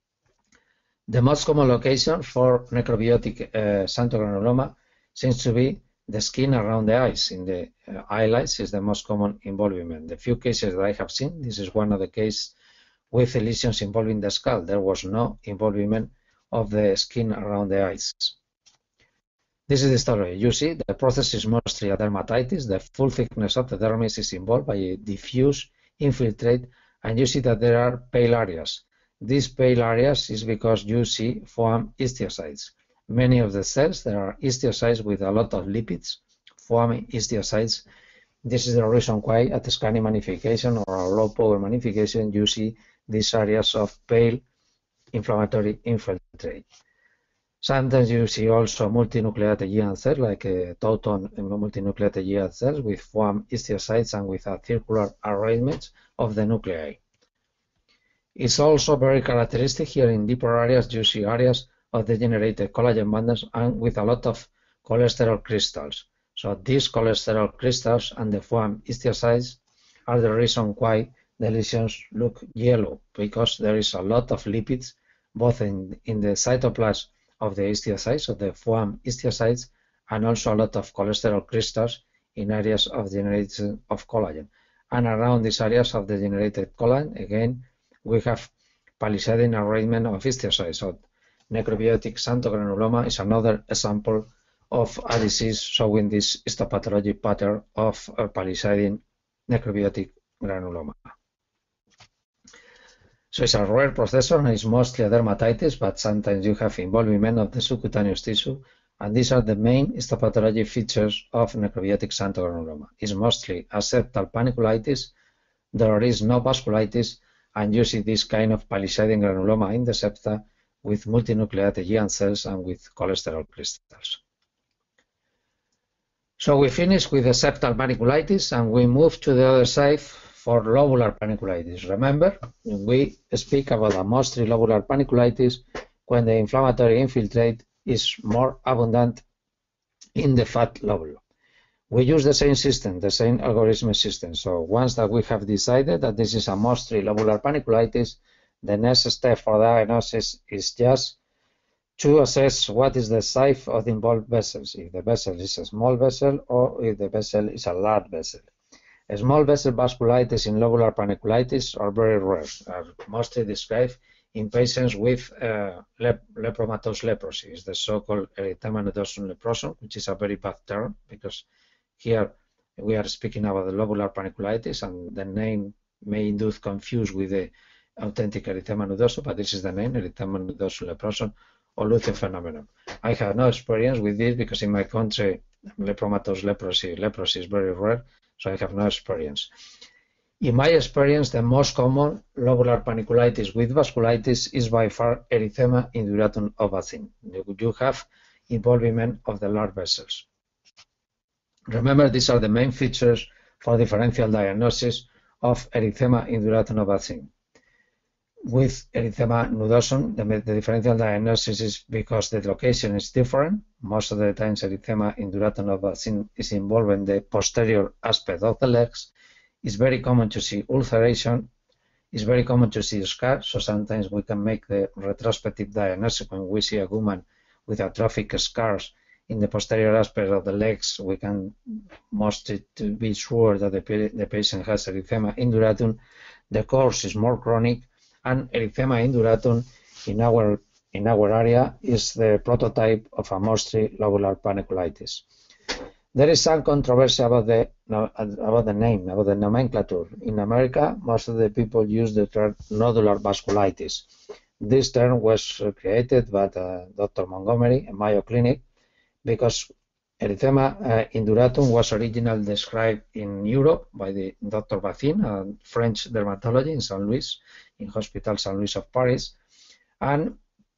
The most common location for necrobiotic uh, xanthogranuloma seems to be the skin around the eyes. In the uh, eyelids is the most common involvement. The few cases that I have seen, this is one of the cases with lesions involving the skull. There was no involvement of the skin around the eyes. This is the story. You see, the process is mostly a dermatitis. The full thickness of the dermis is involved by a diffuse infiltrate, and you see that there are pale areas. These pale areas is because you see foam histiocytes. Many of the cells, there are histiocytes with a lot of lipids, foam histiocytes. This is the reason why at the scanning magnification or a low power magnification, you see these areas of pale inflammatory infiltrate. Sometimes you see also multinucleated Giant cells, like uh, Tauton multinucleated Giant cells with foam histiocytes and with a circular arrangement of the nuclei. It's also very characteristic here in deeper areas, you see areas of degenerated collagen bundles and with a lot of cholesterol crystals. So these cholesterol crystals and the foam histiocytes are the reason why the lesions look yellow, because there is a lot of lipids both in, in the cytoplasm of the histiocytes, of the foam histiocytes, and also a lot of cholesterol crystals in areas of generation of collagen. And around these areas of the generated collagen, again, we have palisading arrangement of histiocytes. So necrobiotic xanthogranuloma is another example of a disease showing this histopathologic pattern of uh, palisading necrobiotic granuloma. So it's a rare processor and it's mostly a dermatitis, but sometimes you have involvement of the subcutaneous tissue, and these are the main histopathologic features of necrobiotic xanthogranuloma. It's mostly a septal paniculitis, there is no vasculitis, and you see this kind of palisading granuloma in the septa with multinucleated Giant cells and with cholesterol crystals. So we finish with the septal paniculitis and we move to the other side for lobular paniculitis. Remember, we speak about a mostly lobular paniculitis when the inflammatory infiltrate is more abundant in the fat lobule. we use the same system, the same algorithmic system. So once that we have decided that this is a mostly lobular paniculitis, the next step for diagnosis is just to assess what is the size of the involved vessels, if the vessel is a small vessel or if the vessel is a large vessel. A small vessel vasculitis in lobular paniculitis are very rare, are mostly described in patients with uh, lep lepromatous leprosy. It's the so-called erythema nodosum leprosum, which is a very bad term because here we are speaking about the lobular paniculitis and the name may induce confusion with the authentic erythema nodosum, but this is the name, erythema nodosum leprosum or Lucio phenomenon. I have no experience with this because in my country lepromatous leprosy, leprosy is very rare, so I have no experience. In my experience, the most common lobular paniculitis with vasculitis is by far erythema induratum obacin. You have involvement of the large vessels. Remember, these are the main features for differential diagnosis of erythema induratum obacin. With erythema nodosum, the, the differential diagnosis is because the location is different. Most of the times, erythema induratum obacin is involved in the posterior aspect of the legs. It's very common to see ulceration. It's very common to see scars. So sometimes we can make the retrospective diagnosis when we see a woman with atrophic scars in the posterior aspect of the legs. We can mostly to be sure that the, the patient has erythema induratum. The course is more chronic. And erythema induratum in our in our area is the prototype of a mostly lobular paniculitis. There is some controversy about the about the name, about the nomenclature. In America, most of the people use the term nodular vasculitis. This term was created by uh, Doctor Montgomery in Mayo Clinic because erythema uh, induratum was originally described in Europe by the Doctor Bacin, a French dermatologist in Saint Louis, in Hospital Saint Louis of Paris. And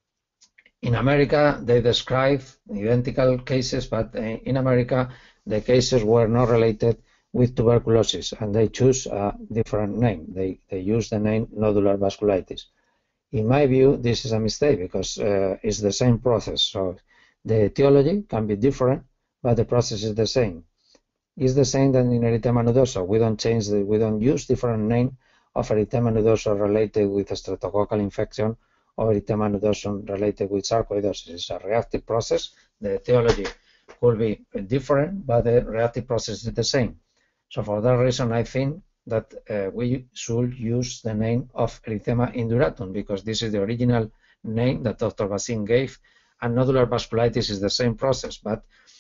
in America, they describe identical cases, but uh, in America, the cases were not related with tuberculosis, and they choose a different name. They, they use the name nodular vasculitis. In my view, this is a mistake because uh, it's the same process. So the etiology can be different, but the process is the same. It's the same than in erythema nodosa. We don't change the, we don't use different name of erythema nodosa related with a streptococcal infection or erythema nodosum related with sarcoidosis. It's a reactive process. The etiology could be different, but the reactive process is the same. So for that reason, I think that uh, we should use the name of erythema induratum because this is the original name that Doctor Bacin gave, and nodular vasculitis is the same process, but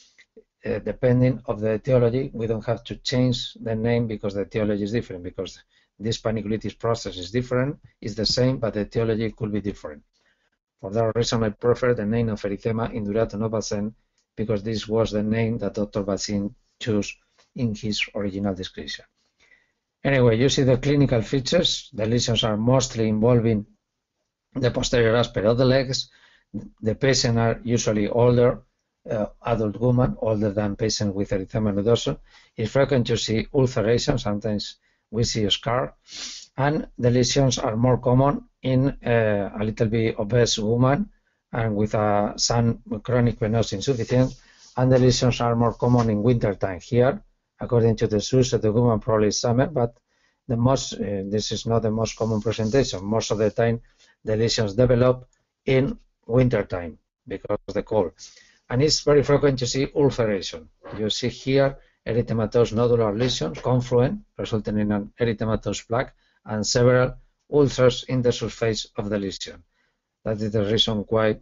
uh, depending on the etiology, we don't have to change the name because the etiology is different, because this paniculitis process is different, is the same, but the etiology could be different. For that reason, I prefer the name of erythema induratum obacin because this was the name that Doctor Bacin chose in his original description. Anyway, you see the clinical features. The lesions are mostly involving the posterior aspect of the legs. The patients are usually older, uh, adult women, older than patients with erythema nodosum. It's frequent to see ulceration. Sometimes we see a scar. And the lesions are more common in uh, a little bit obese woman and with uh, some chronic venous insufficiency. And the lesions are more common in wintertime. Here, according to the source of the woman, probably summer, but the most, uh, this is not the most common presentation. Most of the time, the lesions develop in wintertime because of the cold. And it's very frequent to see ulceration. You see here erythematous nodular lesions, confluent, resulting in an erythematous plaque, and several ulcers in the surface of the lesion. That is the reason why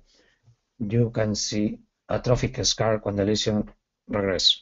you can see atrophic scar when the lesion regress.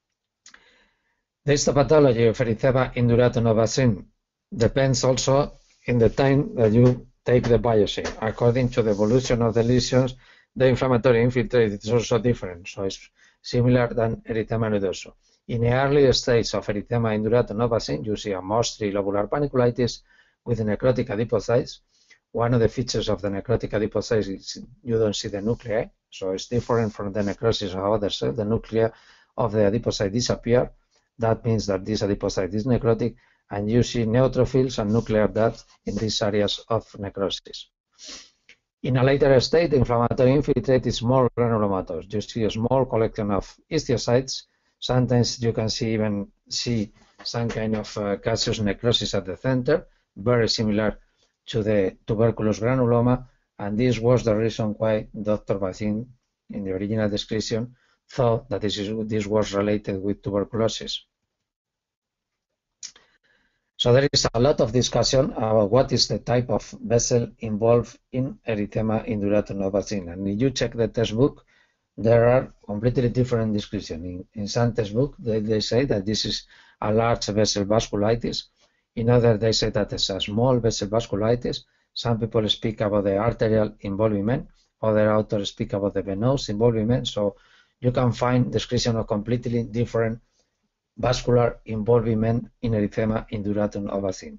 The histopathology of erythema induratum obacin depends also in the time that you take the biopsy. According to the evolution of the lesions, the inflammatory infiltrate is also different, so it's similar than erythema nodosum. In the early stage of erythema induratum obacin, you see a mostly lobular paniculitis with necrotic adipocytes. One of the features of the necrotic adipocytes is you don't see the nuclei, so it's different from the necrosis of other cells. The nuclei of the adipocyte disappear. That means that this adipocyte is necrotic, and you see neutrophils and nuclear death in these areas of necrosis. In a later state, the inflammatory infiltrate is more granulomatous. You see a small collection of histiocytes, Sometimes you can see even see some kind of uh, caseous necrosis at the center, very similar to the tuberculous granuloma, and this was the reason why Doctor Bazin, in the original description, thought that this, is, this was related with tuberculosis. So there is a lot of discussion about what is the type of vessel involved in erythema induratum of Bazin. And if you check the textbook, there are completely different descriptions. In, in some textbook, they, they say that this is a large vessel vasculitis. In others, they say that it's a small vessel vasculitis. Some people speak about the arterial involvement. Other authors speak about the venous involvement. So you can find description of completely different vascular involvement in erythema induratum of Bazin.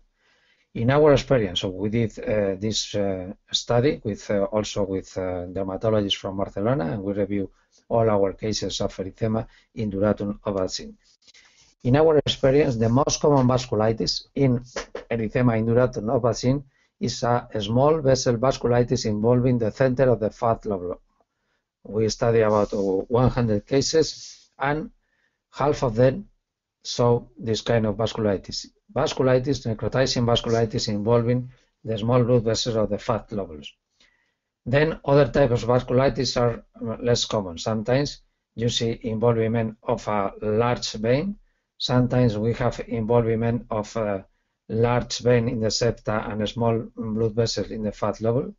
In our experience, so we did uh, this uh, study with uh, also with uh, dermatologists from Barcelona, and we review all our cases of erythema induratum of Bazin. In our experience, the most common vasculitis in erythema induratum of Bazin is a small vessel vasculitis involving the center of the fat lobule. We study about one hundred cases, and half of them saw this kind of vasculitis. Vasculitis, necrotizing vasculitis involving the small blood vessels of the fat lobules. Then other types of vasculitis are less common. Sometimes you see involvement of a large vein. Sometimes we have involvement of a large vein in the septa and a small blood vessel in the fat lobule.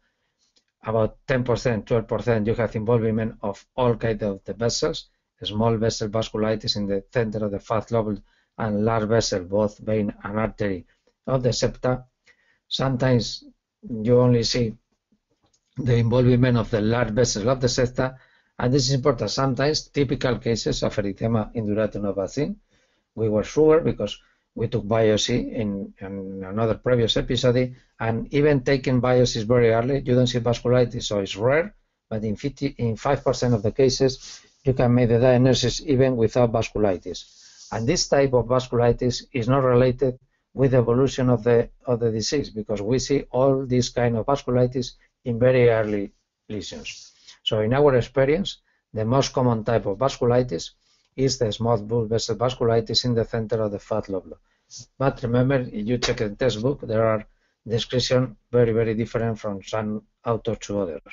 About ten percent, twelve percent you have involvement of all kinds of the vessels. Small vessel vasculitis in the center of the fat lobule and large vessel, both vein and artery of the septa. Sometimes you only see the involvement of the large vessel of the septa, and this is important. Sometimes typical cases of erythema induratum of Bazin, we were sure because we took biopsy in, in another previous episode, and even taking biopsies very early, you don't see vasculitis, so it's rare, but in fifty, in five percent of the cases, you can make the diagnosis even without vasculitis. And this type of vasculitis is not related with the evolution of the, of the disease, because we see all these kind of vasculitis in very early lesions. So in our experience, the most common type of vasculitis is the small blood vessel vasculitis in the center of the fat lobule. But remember, if you check the textbook, there are descriptions very, very different from some authors to others.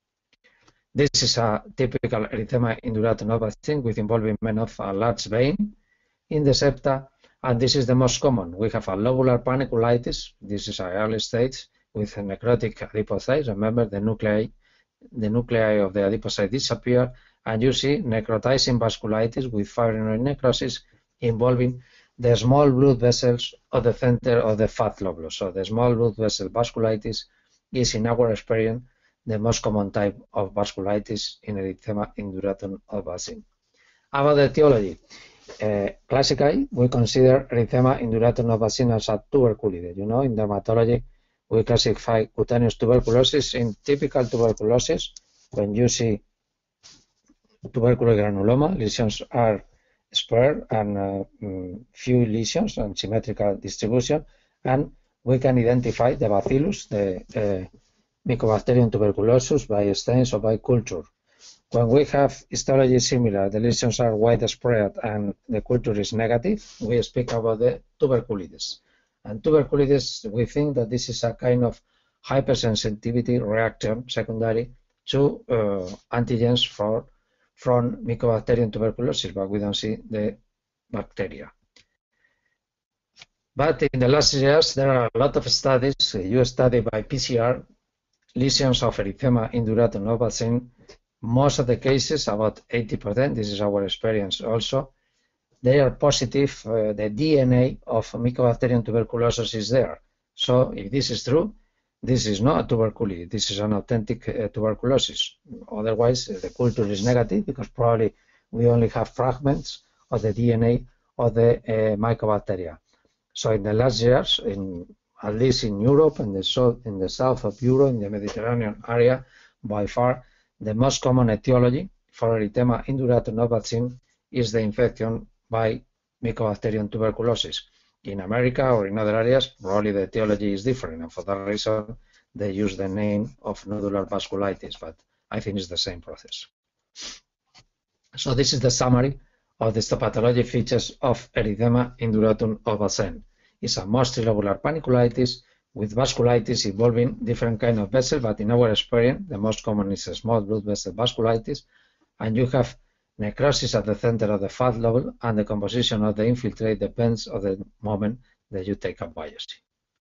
This is a typical erythema induratum of Bazin with involvement of a large vein in the septa, and this is the most common. We have a lobular paniculitis. This is an early stage with a necrotic adipocytes. Remember, the nuclei, the nuclei of the adipocyte disappear, and you see necrotizing vasculitis with fibrinoid necrosis involving the small blood vessels of the center of the fat lobule. So the small blood vessel vasculitis is, in our experience, the most common type of vasculitis in erythema induratum of Bazin. About the etiology, uh, classically we consider erythema induratum of Bazin as a tuberculide. You know, in dermatology we classify cutaneous tuberculosis in typical tuberculosis. When you see tubercular granuloma, lesions are sparse and uh, mm, few lesions and symmetrical distribution, and we can identify the bacillus, the uh, Mycobacterium tuberculosis, by stains or by culture. When we have histology similar, the lesions are widespread and the culture is negative, we speak about the tuberculitis. And tuberculitis, we think that this is a kind of hypersensitivity reaction secondary to uh, antigens for, from Mycobacterium tuberculosis, but we don't see the bacteria. But in the last years, there are a lot of studies. You study by P C R lesions of erythema induratum of Bazin. Most of the cases, about eighty percent, this is our experience also, they are positive. Uh, the D N A of Mycobacterium tuberculosis is there. So if this is true, this is not a tuberculosis. This is an authentic uh, tuberculosis. Otherwise, uh, the culture is negative because probably we only have fragments of the D N A of the uh, mycobacteria. So in the last years, in, at least in Europe and the south, in the south of Europe, in the Mediterranean area, by far the most common etiology for erythema induratum of Bazin is the infection by Mycobacterium tuberculosis. In America or in other areas, probably the etiology is different, and for that reason, they use the name of nodular vasculitis, but I think it's the same process. So this is the summary of the histopathologic features of erythema induratum of Alsen. It's a mostly lobular paniculitis with vasculitis involving different kind of vessels, but in our experience, the most common is a small blood vessel vasculitis, and you have necrosis at the center of the fat lobe, and the composition of the infiltrate depends on the moment that you take a biopsy.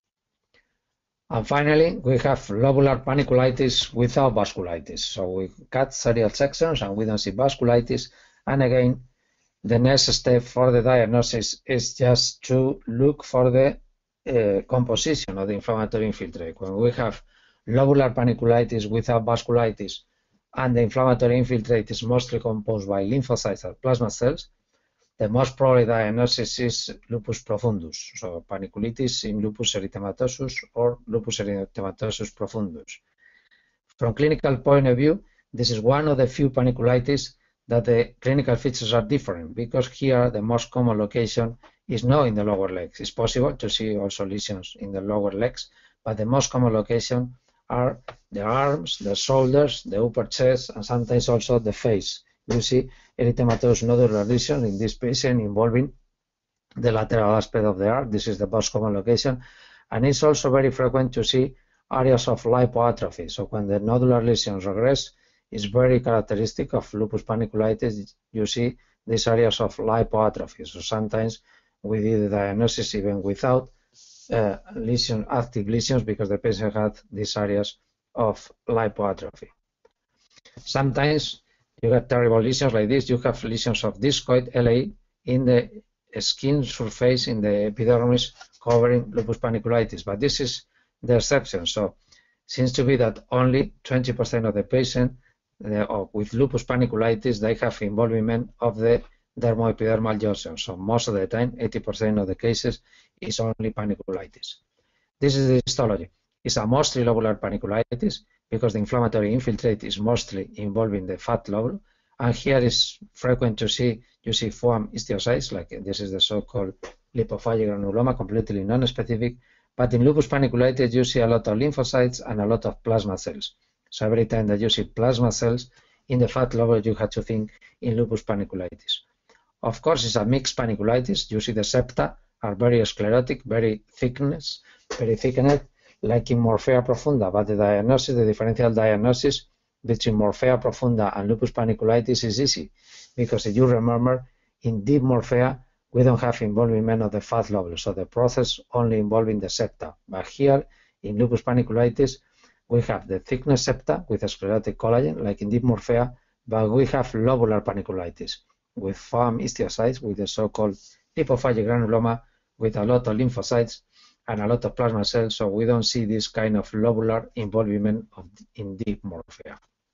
And finally, we have lobular paniculitis without vasculitis. So we cut serial sections and we don't see vasculitis. And again, the next step for the diagnosis is just to look for the uh, composition of the inflammatory infiltrate. When we have lobular paniculitis without vasculitis and the inflammatory infiltrate is mostly composed by lymphocytes or plasma cells, the most probable diagnosis is lupus profundus, so paniculitis in lupus erythematosus or lupus erythematosus profundus. From clinical point of view, this is one of the few paniculitis that the clinical features are different, because here the most common location is not in the lower legs. It's possible to see also lesions in the lower legs, but the most common location are the arms, the shoulders, the upper chest, and sometimes also the face. You see erythematous nodular lesion in this patient involving the lateral aspect of the arm. This is the most common location. And it's also very frequent to see areas of lipoatrophy. So when the nodular lesions regress, it's very characteristic of lupus paniculitis. You see these areas of lipoatrophy. So sometimes we did the diagnosis even without uh, lesion, active lesions, because the patient had these areas of lipoatrophy. Sometimes you get terrible lesions like this. You have lesions of discoid L A in the skin surface in the epidermis covering lupus paniculitis, but this is the exception. So seems to be that only twenty percent of the patients uh, with lupus paniculitis, they have involvement of the dermoepidermal junction. So most of the time, eighty percent of the cases is only paniculitis. This is the histology. It's a mostly lobular paniculitis because the inflammatory infiltrate is mostly involving the fat lobe, and here is frequent to see, you see foam histiocytes, like this is the so-called lipophagic granuloma, completely non-specific, but in lupus paniculitis you see a lot of lymphocytes and a lot of plasma cells. So every time that you see plasma cells in the fat lobe, you have to think in lupus paniculitis. Of course, it's a mixed paniculitis. You see the septa are very sclerotic, very thickness, very thickened, like in Morphea profunda, but the diagnosis, the differential diagnosis between Morphea profunda and lupus paniculitis is easy, because if you remember, in deep Morphea, we don't have involvement of the fat lobe, so the process only involving the septa. But here, in lupus paniculitis, we have the thickness septa with a sclerotic collagen, like in deep Morphea, but we have lobular paniculitis with foam histiocytes, with the so-called lipophagic granuloma, with a lot of lymphocytes and a lot of plasma cells, so we don't see this kind of lobular involvement of, in deep Morphea.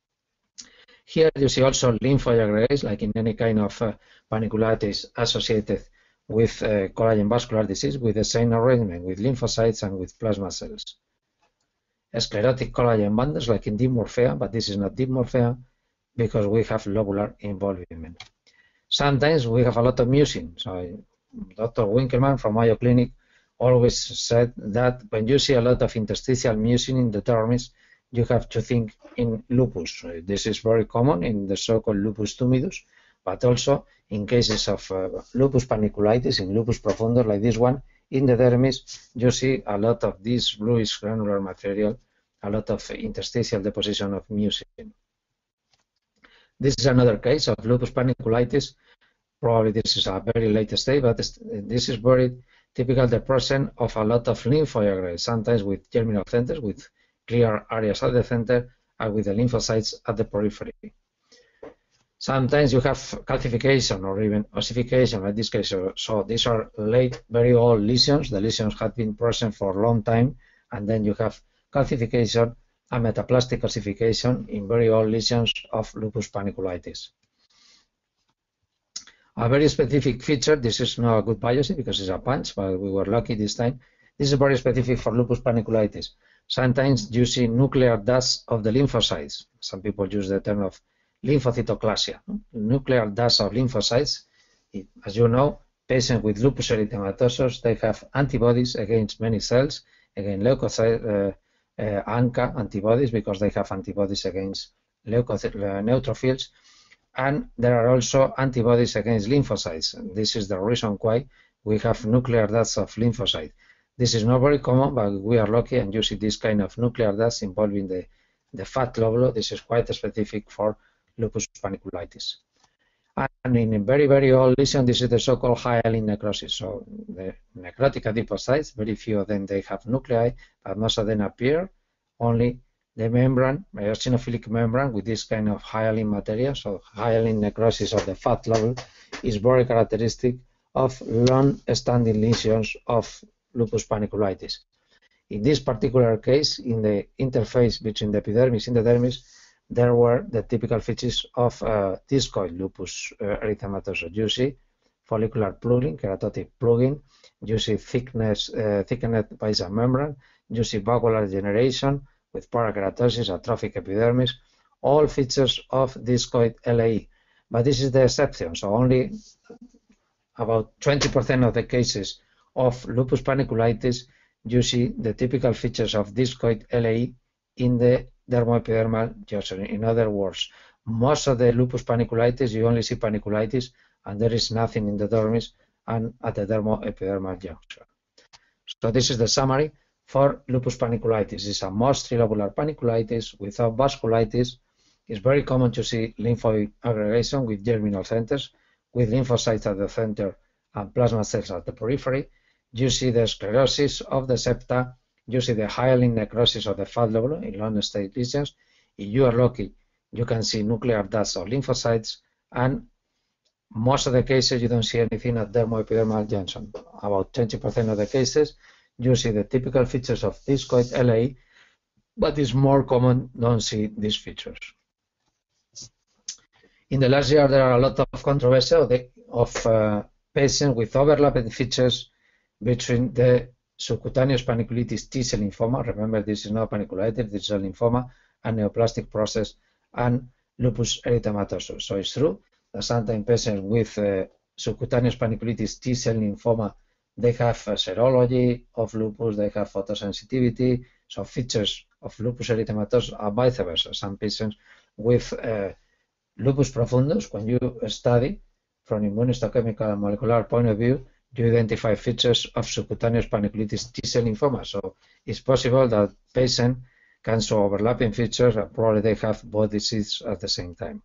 Here you see also lymphoid aggregates, like in any kind of uh, paniculitis associated with uh, collagen vascular disease, with the same arrangement, with lymphocytes and with plasma cells. Sclerotic collagen bundles, like in deep Morphea, but this is not deep Morphea because we have lobular involvement. Sometimes we have a lot of mucin. So Doctor Winkelmann from Mayo Clinic always said that when you see a lot of interstitial mucin in the dermis, you have to think in lupus. This is very common in the so-called lupus tumidus, but also in cases of uh, lupus paniculitis, in lupus profundus like this one, in the dermis, you see a lot of this bluish granular material, a lot of interstitial deposition of mucin. This is another case of lupus paniculitis. Probably this is a very late stage, but this is very typical, the presence of a lot of lymphoid aggregates, sometimes with germinal centers, with clear areas at the center, and with the lymphocytes at the periphery. Sometimes you have calcification or even ossification, like this case. So, so these are late, very old lesions. The lesions have been present for a long time, and then you have calcification and metaplastic ossification in very old lesions of lupus paniculitis. A very specific feature, this is not a good biopsy because it's a punch, but we were lucky this time. This is very specific for lupus paniculitis. Sometimes you see nuclear dust of the lymphocytes. Some people use the term of lymphocytoclasia. Nuclear dust of lymphocytes. As you know, patients with lupus erythematosus, they have antibodies against many cells, against leukocyte, uh, uh, ANCA antibodies, because they have antibodies against leukocyte, uh, neutrophils. and there are also antibodies against lymphocytes. And this is the reason why we have nuclear deaths of lymphocytes. This is not very common, but we are lucky and you see this kind of nuclear deaths involving the, the fat globule. This is quite specific for lupus paniculitis. And in a very, very old lesion, this is the so-called hyaline necrosis. So the necrotic adipocytes, very few of them, they have nuclei, but most of them appear only the membrane, eosinophilic membrane with this kind of hyaline material. So hyaline necrosis of the fat globule is very characteristic of long-standing lesions of lupus paniculitis. In this particular case, in the interface between the epidermis and the dermis, there were the typical features of uh, discoid lupus uh, erythematosus. You see follicular plugging, keratotic plugging, you see thickness, uh, thickened basal membrane, you see vacuolar generation with parakeratosis, atrophic epidermis, all features of discoid L A E. But this is the exception, so only about twenty percent of the cases of lupus paniculitis, you see the typical features of discoid L A E in the dermoepidermal junction. In other words, most of the lupus paniculitis, you only see paniculitis, and there is nothing in the dermis and at the dermoepidermal junction. So this is the summary for lupus paniculitis. It's a most trilobular paniculitis without vasculitis. It's very common to see lymphoid aggregation with germinal centers, with lymphocytes at the center and plasma cells at the periphery. You see the sclerosis of the septa. You see the hyaline necrosis of the fat globule in long-stage lesions. If you are lucky, you can see nuclear deaths of lymphocytes, and most of the cases you don't see anything at dermoepidermal junction. About twenty percent of the cases, you see the typical features of discoid L A E, but it's more common don't see these features. In the last year, there are a lot of controversy of, the, of uh, patients with overlapping features between the subcutaneous paniculitis T-cell lymphoma, remember this is not paniculitis, this is a lymphoma, and neoplastic process, and lupus erythematosus. So it's true that sometimes patients with uh, subcutaneous paniculitis T-cell lymphoma, they have a serology of lupus, they have photosensitivity, so features of lupus erythematosus are vice versa. Some patients with uh, lupus profundus, when you study from immunohistochemical and molecular point of view, you identify features of subcutaneous paniculitis T-cell lymphoma. So it's possible that patient can show overlapping features and probably they have both diseases at the same time.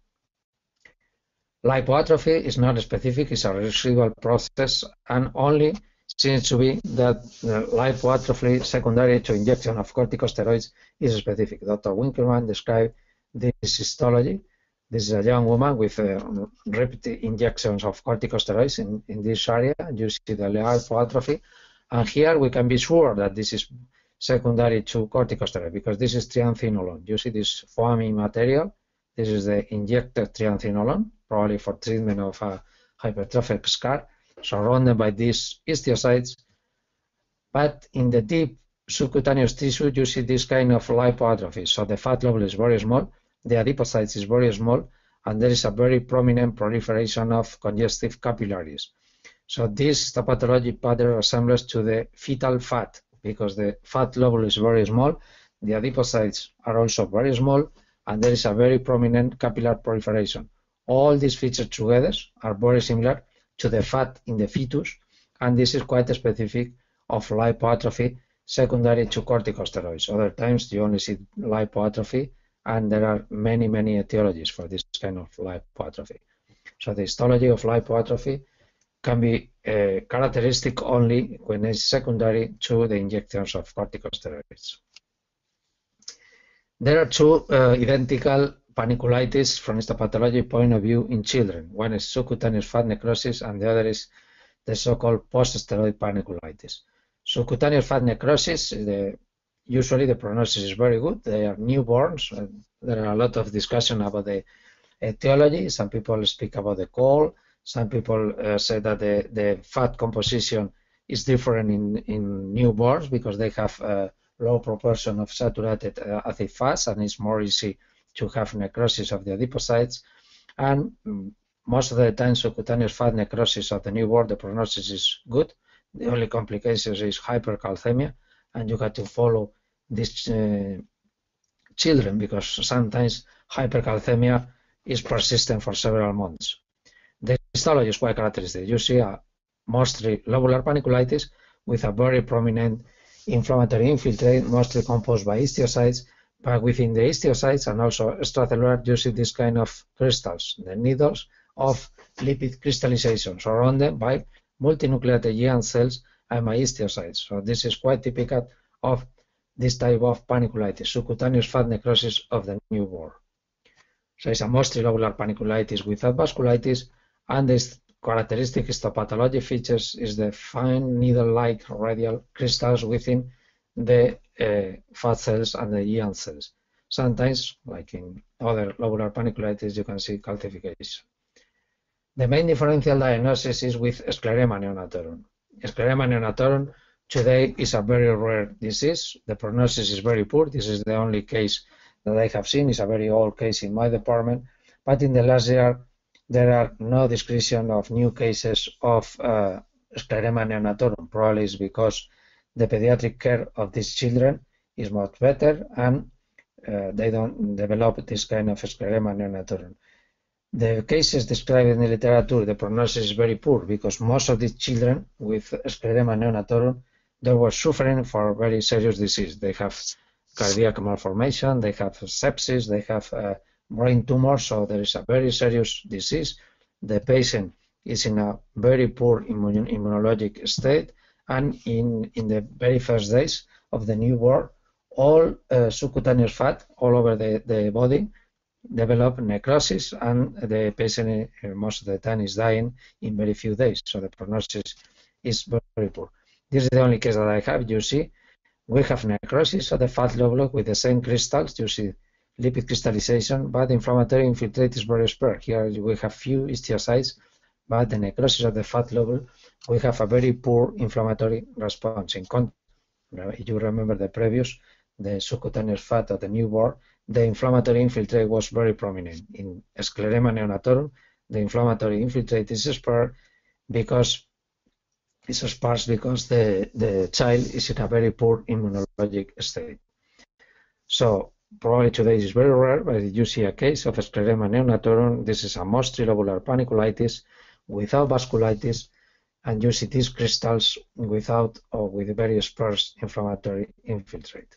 Lipoatrophy is not specific, it's a residual process, and only seems to be that the lipoatrophy secondary to injection of corticosteroids is specific. Doctor Winkelmann described this histology. This is a young woman with uh, repeated injections of corticosteroids in, in this area. You see the lipoatrophy. And here we can be sure that this is secondary to corticosteroid because this is triamcinolone. You see this foamy material. This is the injected triamcinolone, probably for treatment of a hypertrophic scar, surrounded by these histiocytes. But in the deep subcutaneous tissue, you see this kind of lipoatrophy. So the fat globule is very small. The adipocytes is very small, and there is a very prominent proliferation of congestive capillaries. So this pathology pattern resembles to the fetal fat because the fat globule is very small, the adipocytes are also very small, and there is a very prominent capillary proliferation. All these features together are very similar to the fat in the fetus, and this is quite specific of lipoatrophy secondary to corticosteroids. Other times you only see lipoatrophy, and there are many, many etiologies for this kind of lipoatrophy. So the histology of lipoatrophy can be uh, characteristic only when it's secondary to the injections of corticosteroids. There are two uh, identical paniculitis from histopathology point of view in children. One is subcutaneous fat necrosis, and the other is the so-called post-steroid paniculitis. Subcutaneous fat necrosis, the usually the prognosis is very good. They are newborns. And there are a lot of discussion about the etiology. Some people speak about the cold. Some people uh, say that the, the fat composition is different in, in newborns because they have a low proportion of saturated uh, acid fats, and it's more easy to have necrosis of the adipocytes. And um, most of the time, subcutaneous fat necrosis of the newborn, the prognosis is good. The only complication is hypercalcemia, and you have to follow these uh, children because sometimes hypercalcemia is persistent for several months. The histology is quite characteristic. You see a mostly lobular panniculitis with a very prominent inflammatory infiltrate, mostly composed by histiocytes, but within the histiocytes and also extracellular, you see this kind of crystals, the needles of lipid crystallization surrounded by multinucleated Giant cells and by histiocytes. So this is quite typical of this type of panniculitis, subcutaneous fat necrosis of the newborn. So it's a mostly lobular panniculitis without vasculitis, and this characteristic histopathology features is the fine needle-like radial crystals within the uh, fat cells and the Giant cells. Sometimes, like in other lobular panniculitis, you can see calcification. The main differential diagnosis is with sclerema neonatorum. Sclerema neonatorum today is a very rare disease. The prognosis is very poor. This is the only case that I have seen. It's a very old case in my department. But in the last year, there are no description of new cases of uh, sclerema neonatorum. Probably it's because the pediatric care of these children is much better and uh, they don't develop this kind of sclerema neonatorum. The cases described in the literature, the prognosis is very poor because most of these children with sclerema neonatorum, they were suffering for very serious disease. They have cardiac malformation, they have sepsis, they have uh, brain tumor, so there is a very serious disease. The patient is in a very poor immun immunologic state, and in, in the very first days of the newborn, all uh, subcutaneous fat all over the, the body develop necrosis, and the patient uh, most of the time is dying in very few days, so the prognosis is very poor. This is the only case that I have. You see, we have necrosis of the fat lobule with the same crystals. You see lipid crystallization, but the inflammatory infiltrate is very spare. Here we have few histiocytes, but the necrosis of the fat lobule, we have a very poor inflammatory response. In contrast, if you remember the previous, the subcutaneous fat of the newborn, the inflammatory infiltrate was very prominent. In sclerema neonatorum, the inflammatory infiltrate is spare because it's sparse because the, the child is in a very poor immunologic state. So probably today is very rare, but if you see a case of sclerema neonatorum, this is a mostly lobular panniculitis without vasculitis, and you see these crystals without or with very sparse inflammatory infiltrate.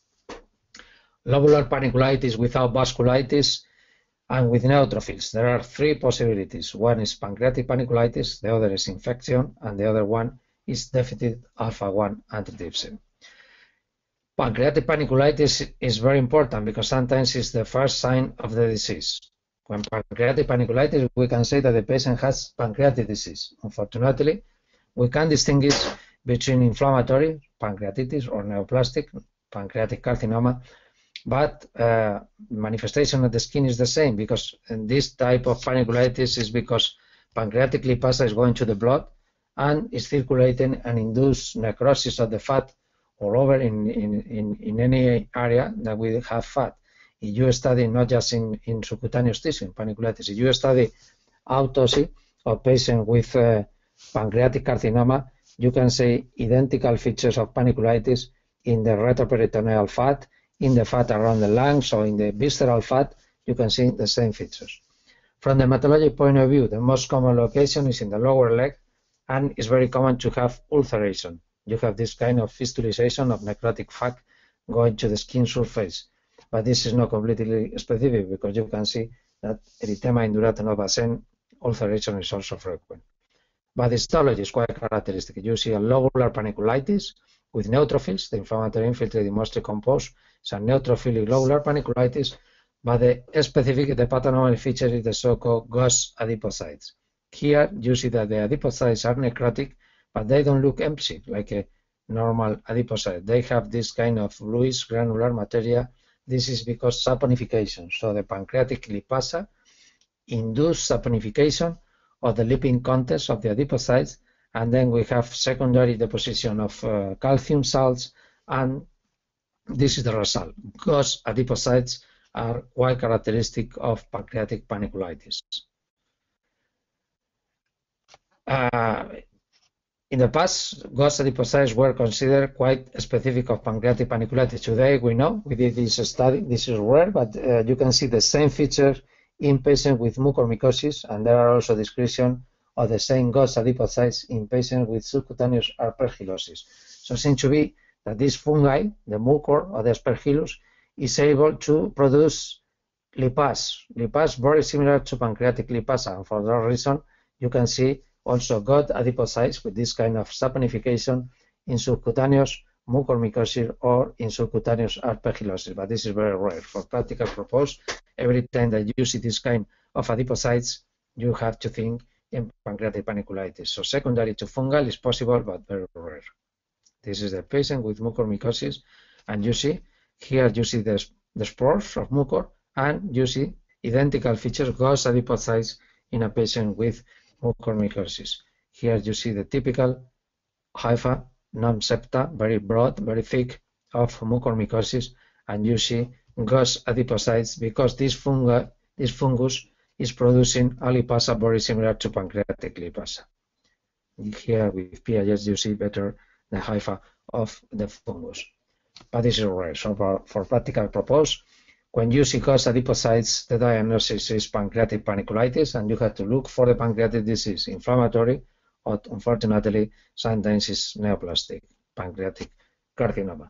Lobular panniculitis without vasculitis and with neutrophils. There are three possibilities. One is pancreatic panniculitis, the other is infection, and the other one is deficit alpha one antitrypsin. Pancreatic panniculitis is very important because sometimes it's the first sign of the disease. When pancreatic panniculitis, we can say that the patient has pancreatic disease. Unfortunately, we can distinguish between inflammatory pancreatitis or neoplastic pancreatic carcinoma, but uh, manifestation of the skin is the same, because this type of panniculitis is because pancreatic lipasa is going to the blood and is circulating and induce necrosis of the fat all over in, in, in, in any area that we have fat. If you study not just in, in subcutaneous tissue, in panniculitis, if you study autopsy of patients with uh, pancreatic carcinoma, you can see identical features of panniculitis in the retroperitoneal fat, in the fat around the lungs, or in the visceral fat. You can see the same features. From the hematologic point of view, the most common location is in the lower leg, and it's very common to have ulceration. You have this kind of fistulization of necrotic fat going to the skin surface. But this is not completely specific, because you can see that erythema indurata nova sen ulceration is also frequent. But the histology is quite characteristic. You see a lobular panniculitis with neutrophils. The inflammatory infiltrate is mostly composed. It's a neutrophilic lobular panniculitis, but the specific, the pathognomonic feature is the so-called ghost adipocytes. Here you see that the adipocytes are necrotic, but they don't look empty like a normal adipocyte. They have this kind of bluish granular material. This is because saponification. So the pancreatic lipasa induced saponification of the lipid contents of the adipocytes, and then we have secondary deposition of uh, calcium salts, and this is the result. Ghost adipocytes are quite characteristic of pancreatic panniculitis. Uh, in the past, ghost adipocytes were considered quite specific of pancreatic panniculitis. Today, we know, we did this study, this is rare, but uh, you can see the same feature in patients with mucormycosis, and there are also descriptions of the same ghost adipocytes in patients with subcutaneous aspergillosis. So it seems to be that this fungi, the mucor or the aspergillus, is able to produce lipase, lipase very similar to pancreatic lipase, and for that reason you can see also gut adipocytes with this kind of saponification in subcutaneous mucormycosis or in subcutaneous aspergillosis, but this is very rare. For practical purpose, every time that you see this kind of adipocytes, you have to think in pancreatic panniculitis. So secondary to fungal is possible, but very rare. This is the patient with mucormycosis, and you see here you see the, the spores of mucor, and you see identical features, ghost adipocytes in a patient with mucormycosis. Here you see the typical hypha, non-septa, very broad, very thick, of mucormycosis, and you see ghost adipocytes because this fungi, this fungus is producing a lipasa very similar to pancreatic lipasa. Here with P I S you see better the hypha of the fungus, but this is rare. So for, for practical purpose, when you see ghost adipocytes, the diagnosis is pancreatic panniculitis, and you have to look for the pancreatic disease, inflammatory, or unfortunately sometimes it's neoplastic pancreatic carcinoma.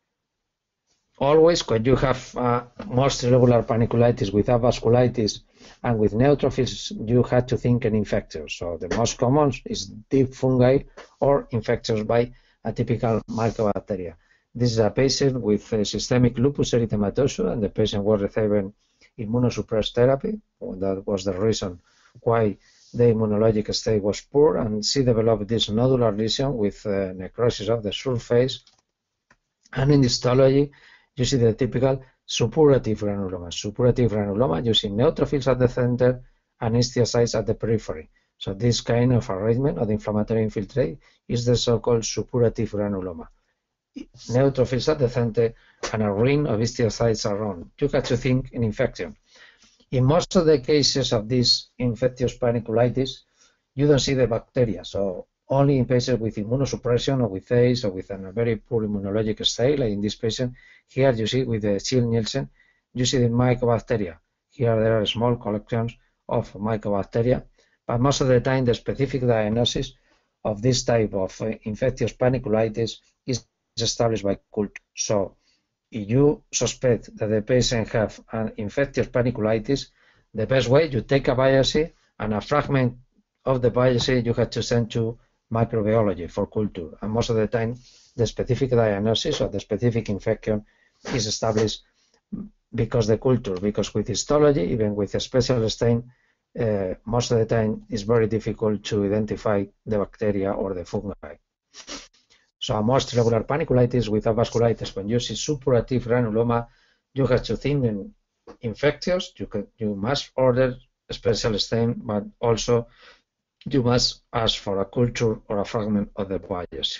Always when you have uh, most irregular panniculitis without vasculitis and with neutrophils, you have to think in infectious. So the most common is deep fungi or infectious by atypical mycobacteria. This is a patient with uh, systemic lupus erythematosus, and the patient was receiving immunosuppressed therapy. Well, that was the reason why the immunologic state was poor, and she developed this nodular lesion with uh, necrosis of the surface. And in histology, you see the typical suppurative granuloma. Suppurative granuloma, you see neutrophils at the center and histiocytes at the periphery. So this kind of arrangement of the inflammatory infiltrate is the so-called suppurative granuloma. Neutrophils at the center and a ring of histiocytes around. You have to think in infection. In most of the cases of this infectious panniculitis, you don't see the bacteria. So only in patients with immunosuppression or with A C E or with a very poor immunologic state, like in this patient, here you see with the Schill-Nielsen, you see the mycobacteria. Here there are small collections of mycobacteria, but most of the time the specific diagnosis of this type of uh, infectious panniculitis is established by culture. So if you suspect that the patient have an infectious panniculitis, the best way, you take a biopsy, and a fragment of the biopsy you have to send to microbiology for culture. And most of the time, the specific diagnosis of the specific infection is established because the culture, because with histology, even with a special stain, uh, most of the time it's very difficult to identify the bacteria or the fungi. So a most regular panniculitis without vasculitis, when you see suppurative granuloma, you have to think in infectious. You can, you must order a special stain, but also you must ask for a culture or a fragment of the biopsy.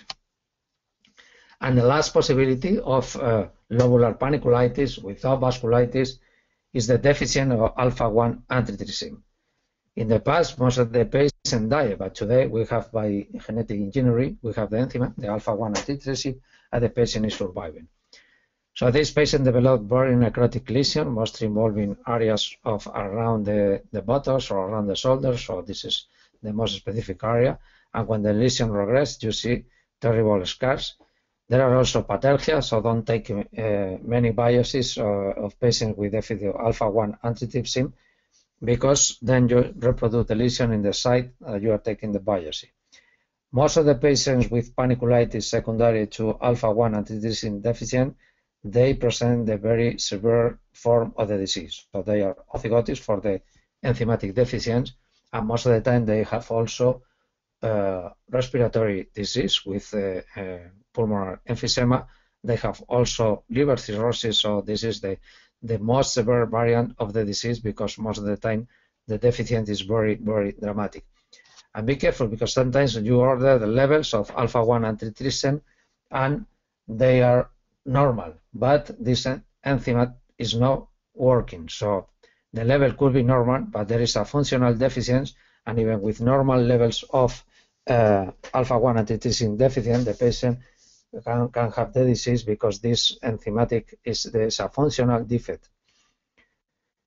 And the last possibility of uh, lobular panniculitis without vasculitis is the deficiency of alpha one antitrypsin. In the past, most of the patients died, but today we have, by genetic engineering, we have the enzyme, the alpha one antitrypsin, and the patient is surviving. So this patient developed very necrotic lesion, mostly involving areas of around the, the buttocks or around the shoulders, so this is the most specific area. And when the lesion regressed, you see terrible scars. There are also pathologies, so don't take uh, many biopsies uh, of patients with deficit of alpha one antitrypsin, because then you reproduce the lesion in the site uh, you are taking the biopsy. Most of the patients with panniculitis secondary to alpha one antitrypsin deficient, they present the very severe form of the disease. So they are zygotic for the enzymatic deficiency, and most of the time they have also uh, respiratory disease with uh, uh, pulmonary emphysema. They have also liver cirrhosis, so this is the the most severe variant of the disease, because most of the time the deficiency is very, very dramatic. And be careful, because sometimes you order the levels of alpha one antitrypsin and they are normal, but this enzyme is not working. So the level could be normal, but there is a functional deficiency, and even with normal levels of uh, alpha one antitrypsin deficient, the patient Can, can have the disease because this enzymatic is there's a functional defect.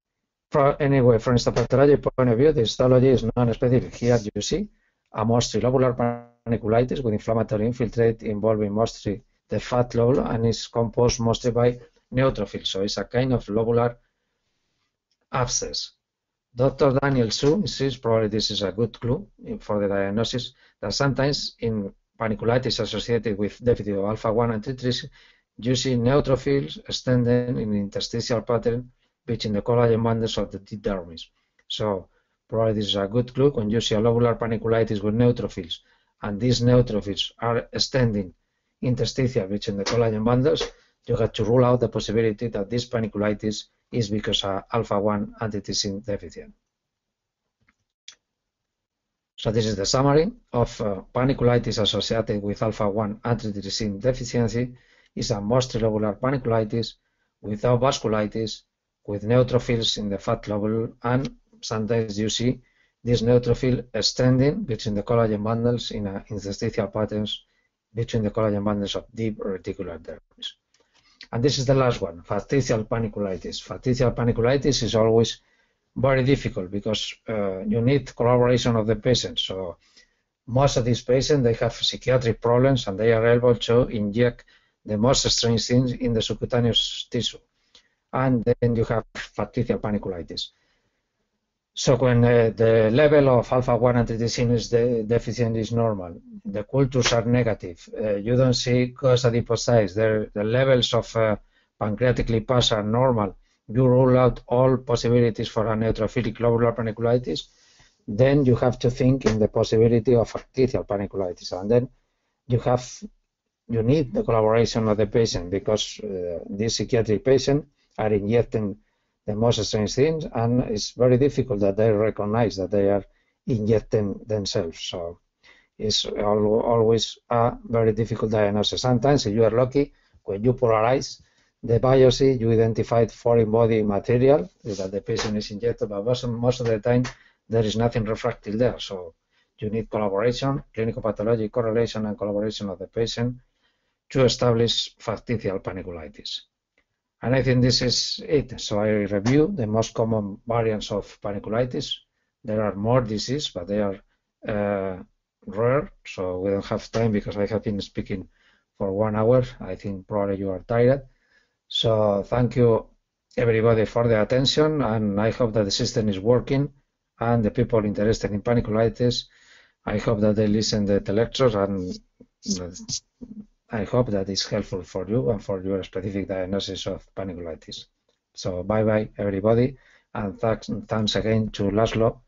from, anyway, from histopathology point of view, the histology is non-specific. Here you see a mostly lobular panniculitis with inflammatory infiltrate involving mostly the fat lobule and is composed mostly by neutrophils. So it's a kind of lobular abscess. Doctor Daniel Su insists, probably this is a good clue for the diagnosis, that sometimes in panniculitis associated with deficit of alpha one antitrypsin, you see neutrophils extending in the interstitial pattern between the collagen bundles of the dermis. So probably this is a good clue. When you see a lobular panniculitis with neutrophils, and these neutrophils are extending interstitial between the collagen bundles, you have to rule out the possibility that this panniculitis is because of alpha one antitrypsin deficient. So this is the summary of uh, panniculitis associated with alpha one antitrypsin deficiency. Is a mostly lobular panniculitis without vasculitis, with neutrophils in the fat lobule, and sometimes you see this neutrophil extending between the collagen bundles in a interstitial patterns between the collagen bundles of deep reticular dermis. And this is the last one, factitial panniculitis. Factitial panniculitis is always very difficult because uh, you need collaboration of the patient. So most of these patients, they have psychiatric problems and they are able to inject the most strange things in the subcutaneous tissue. And then you have factitial panniculitis. So when uh, the level of alpha one antitrypsin is de deficient is normal, the cultures are negative, uh, you don't see ghost adipocytes, the, the levels of uh, pancreatic lipase are normal, you rule out all possibilities for a neutrophilic lobular panniculitis, then you have to think in the possibility of factitial panniculitis. And then you have you need the collaboration of the patient because uh, these psychiatric patients are injecting the most strange things, and it's very difficult that they recognize that they are injecting themselves. So it's always a very difficult diagnosis. Sometimes, if you are lucky, when you polarize the biopsy, you identified foreign body material that the patient is injected, but most of the time there is nothing refractive there. So you need collaboration, clinical pathology correlation and collaboration of the patient to establish factitial panniculitis. And I think this is it. So I review the most common variants of panniculitis. There are more diseases, but they are uh, rare, so we don't have time because I have been speaking for one hour. I think probably you are tired. So thank you everybody for the attention, and I hope that the system is working, and the people interested in panniculitis, I hope that they listen to the lectures, and I hope that it's helpful for you and for your specific diagnosis of panniculitis. So bye bye everybody, and thanks, thanks again to Laszlo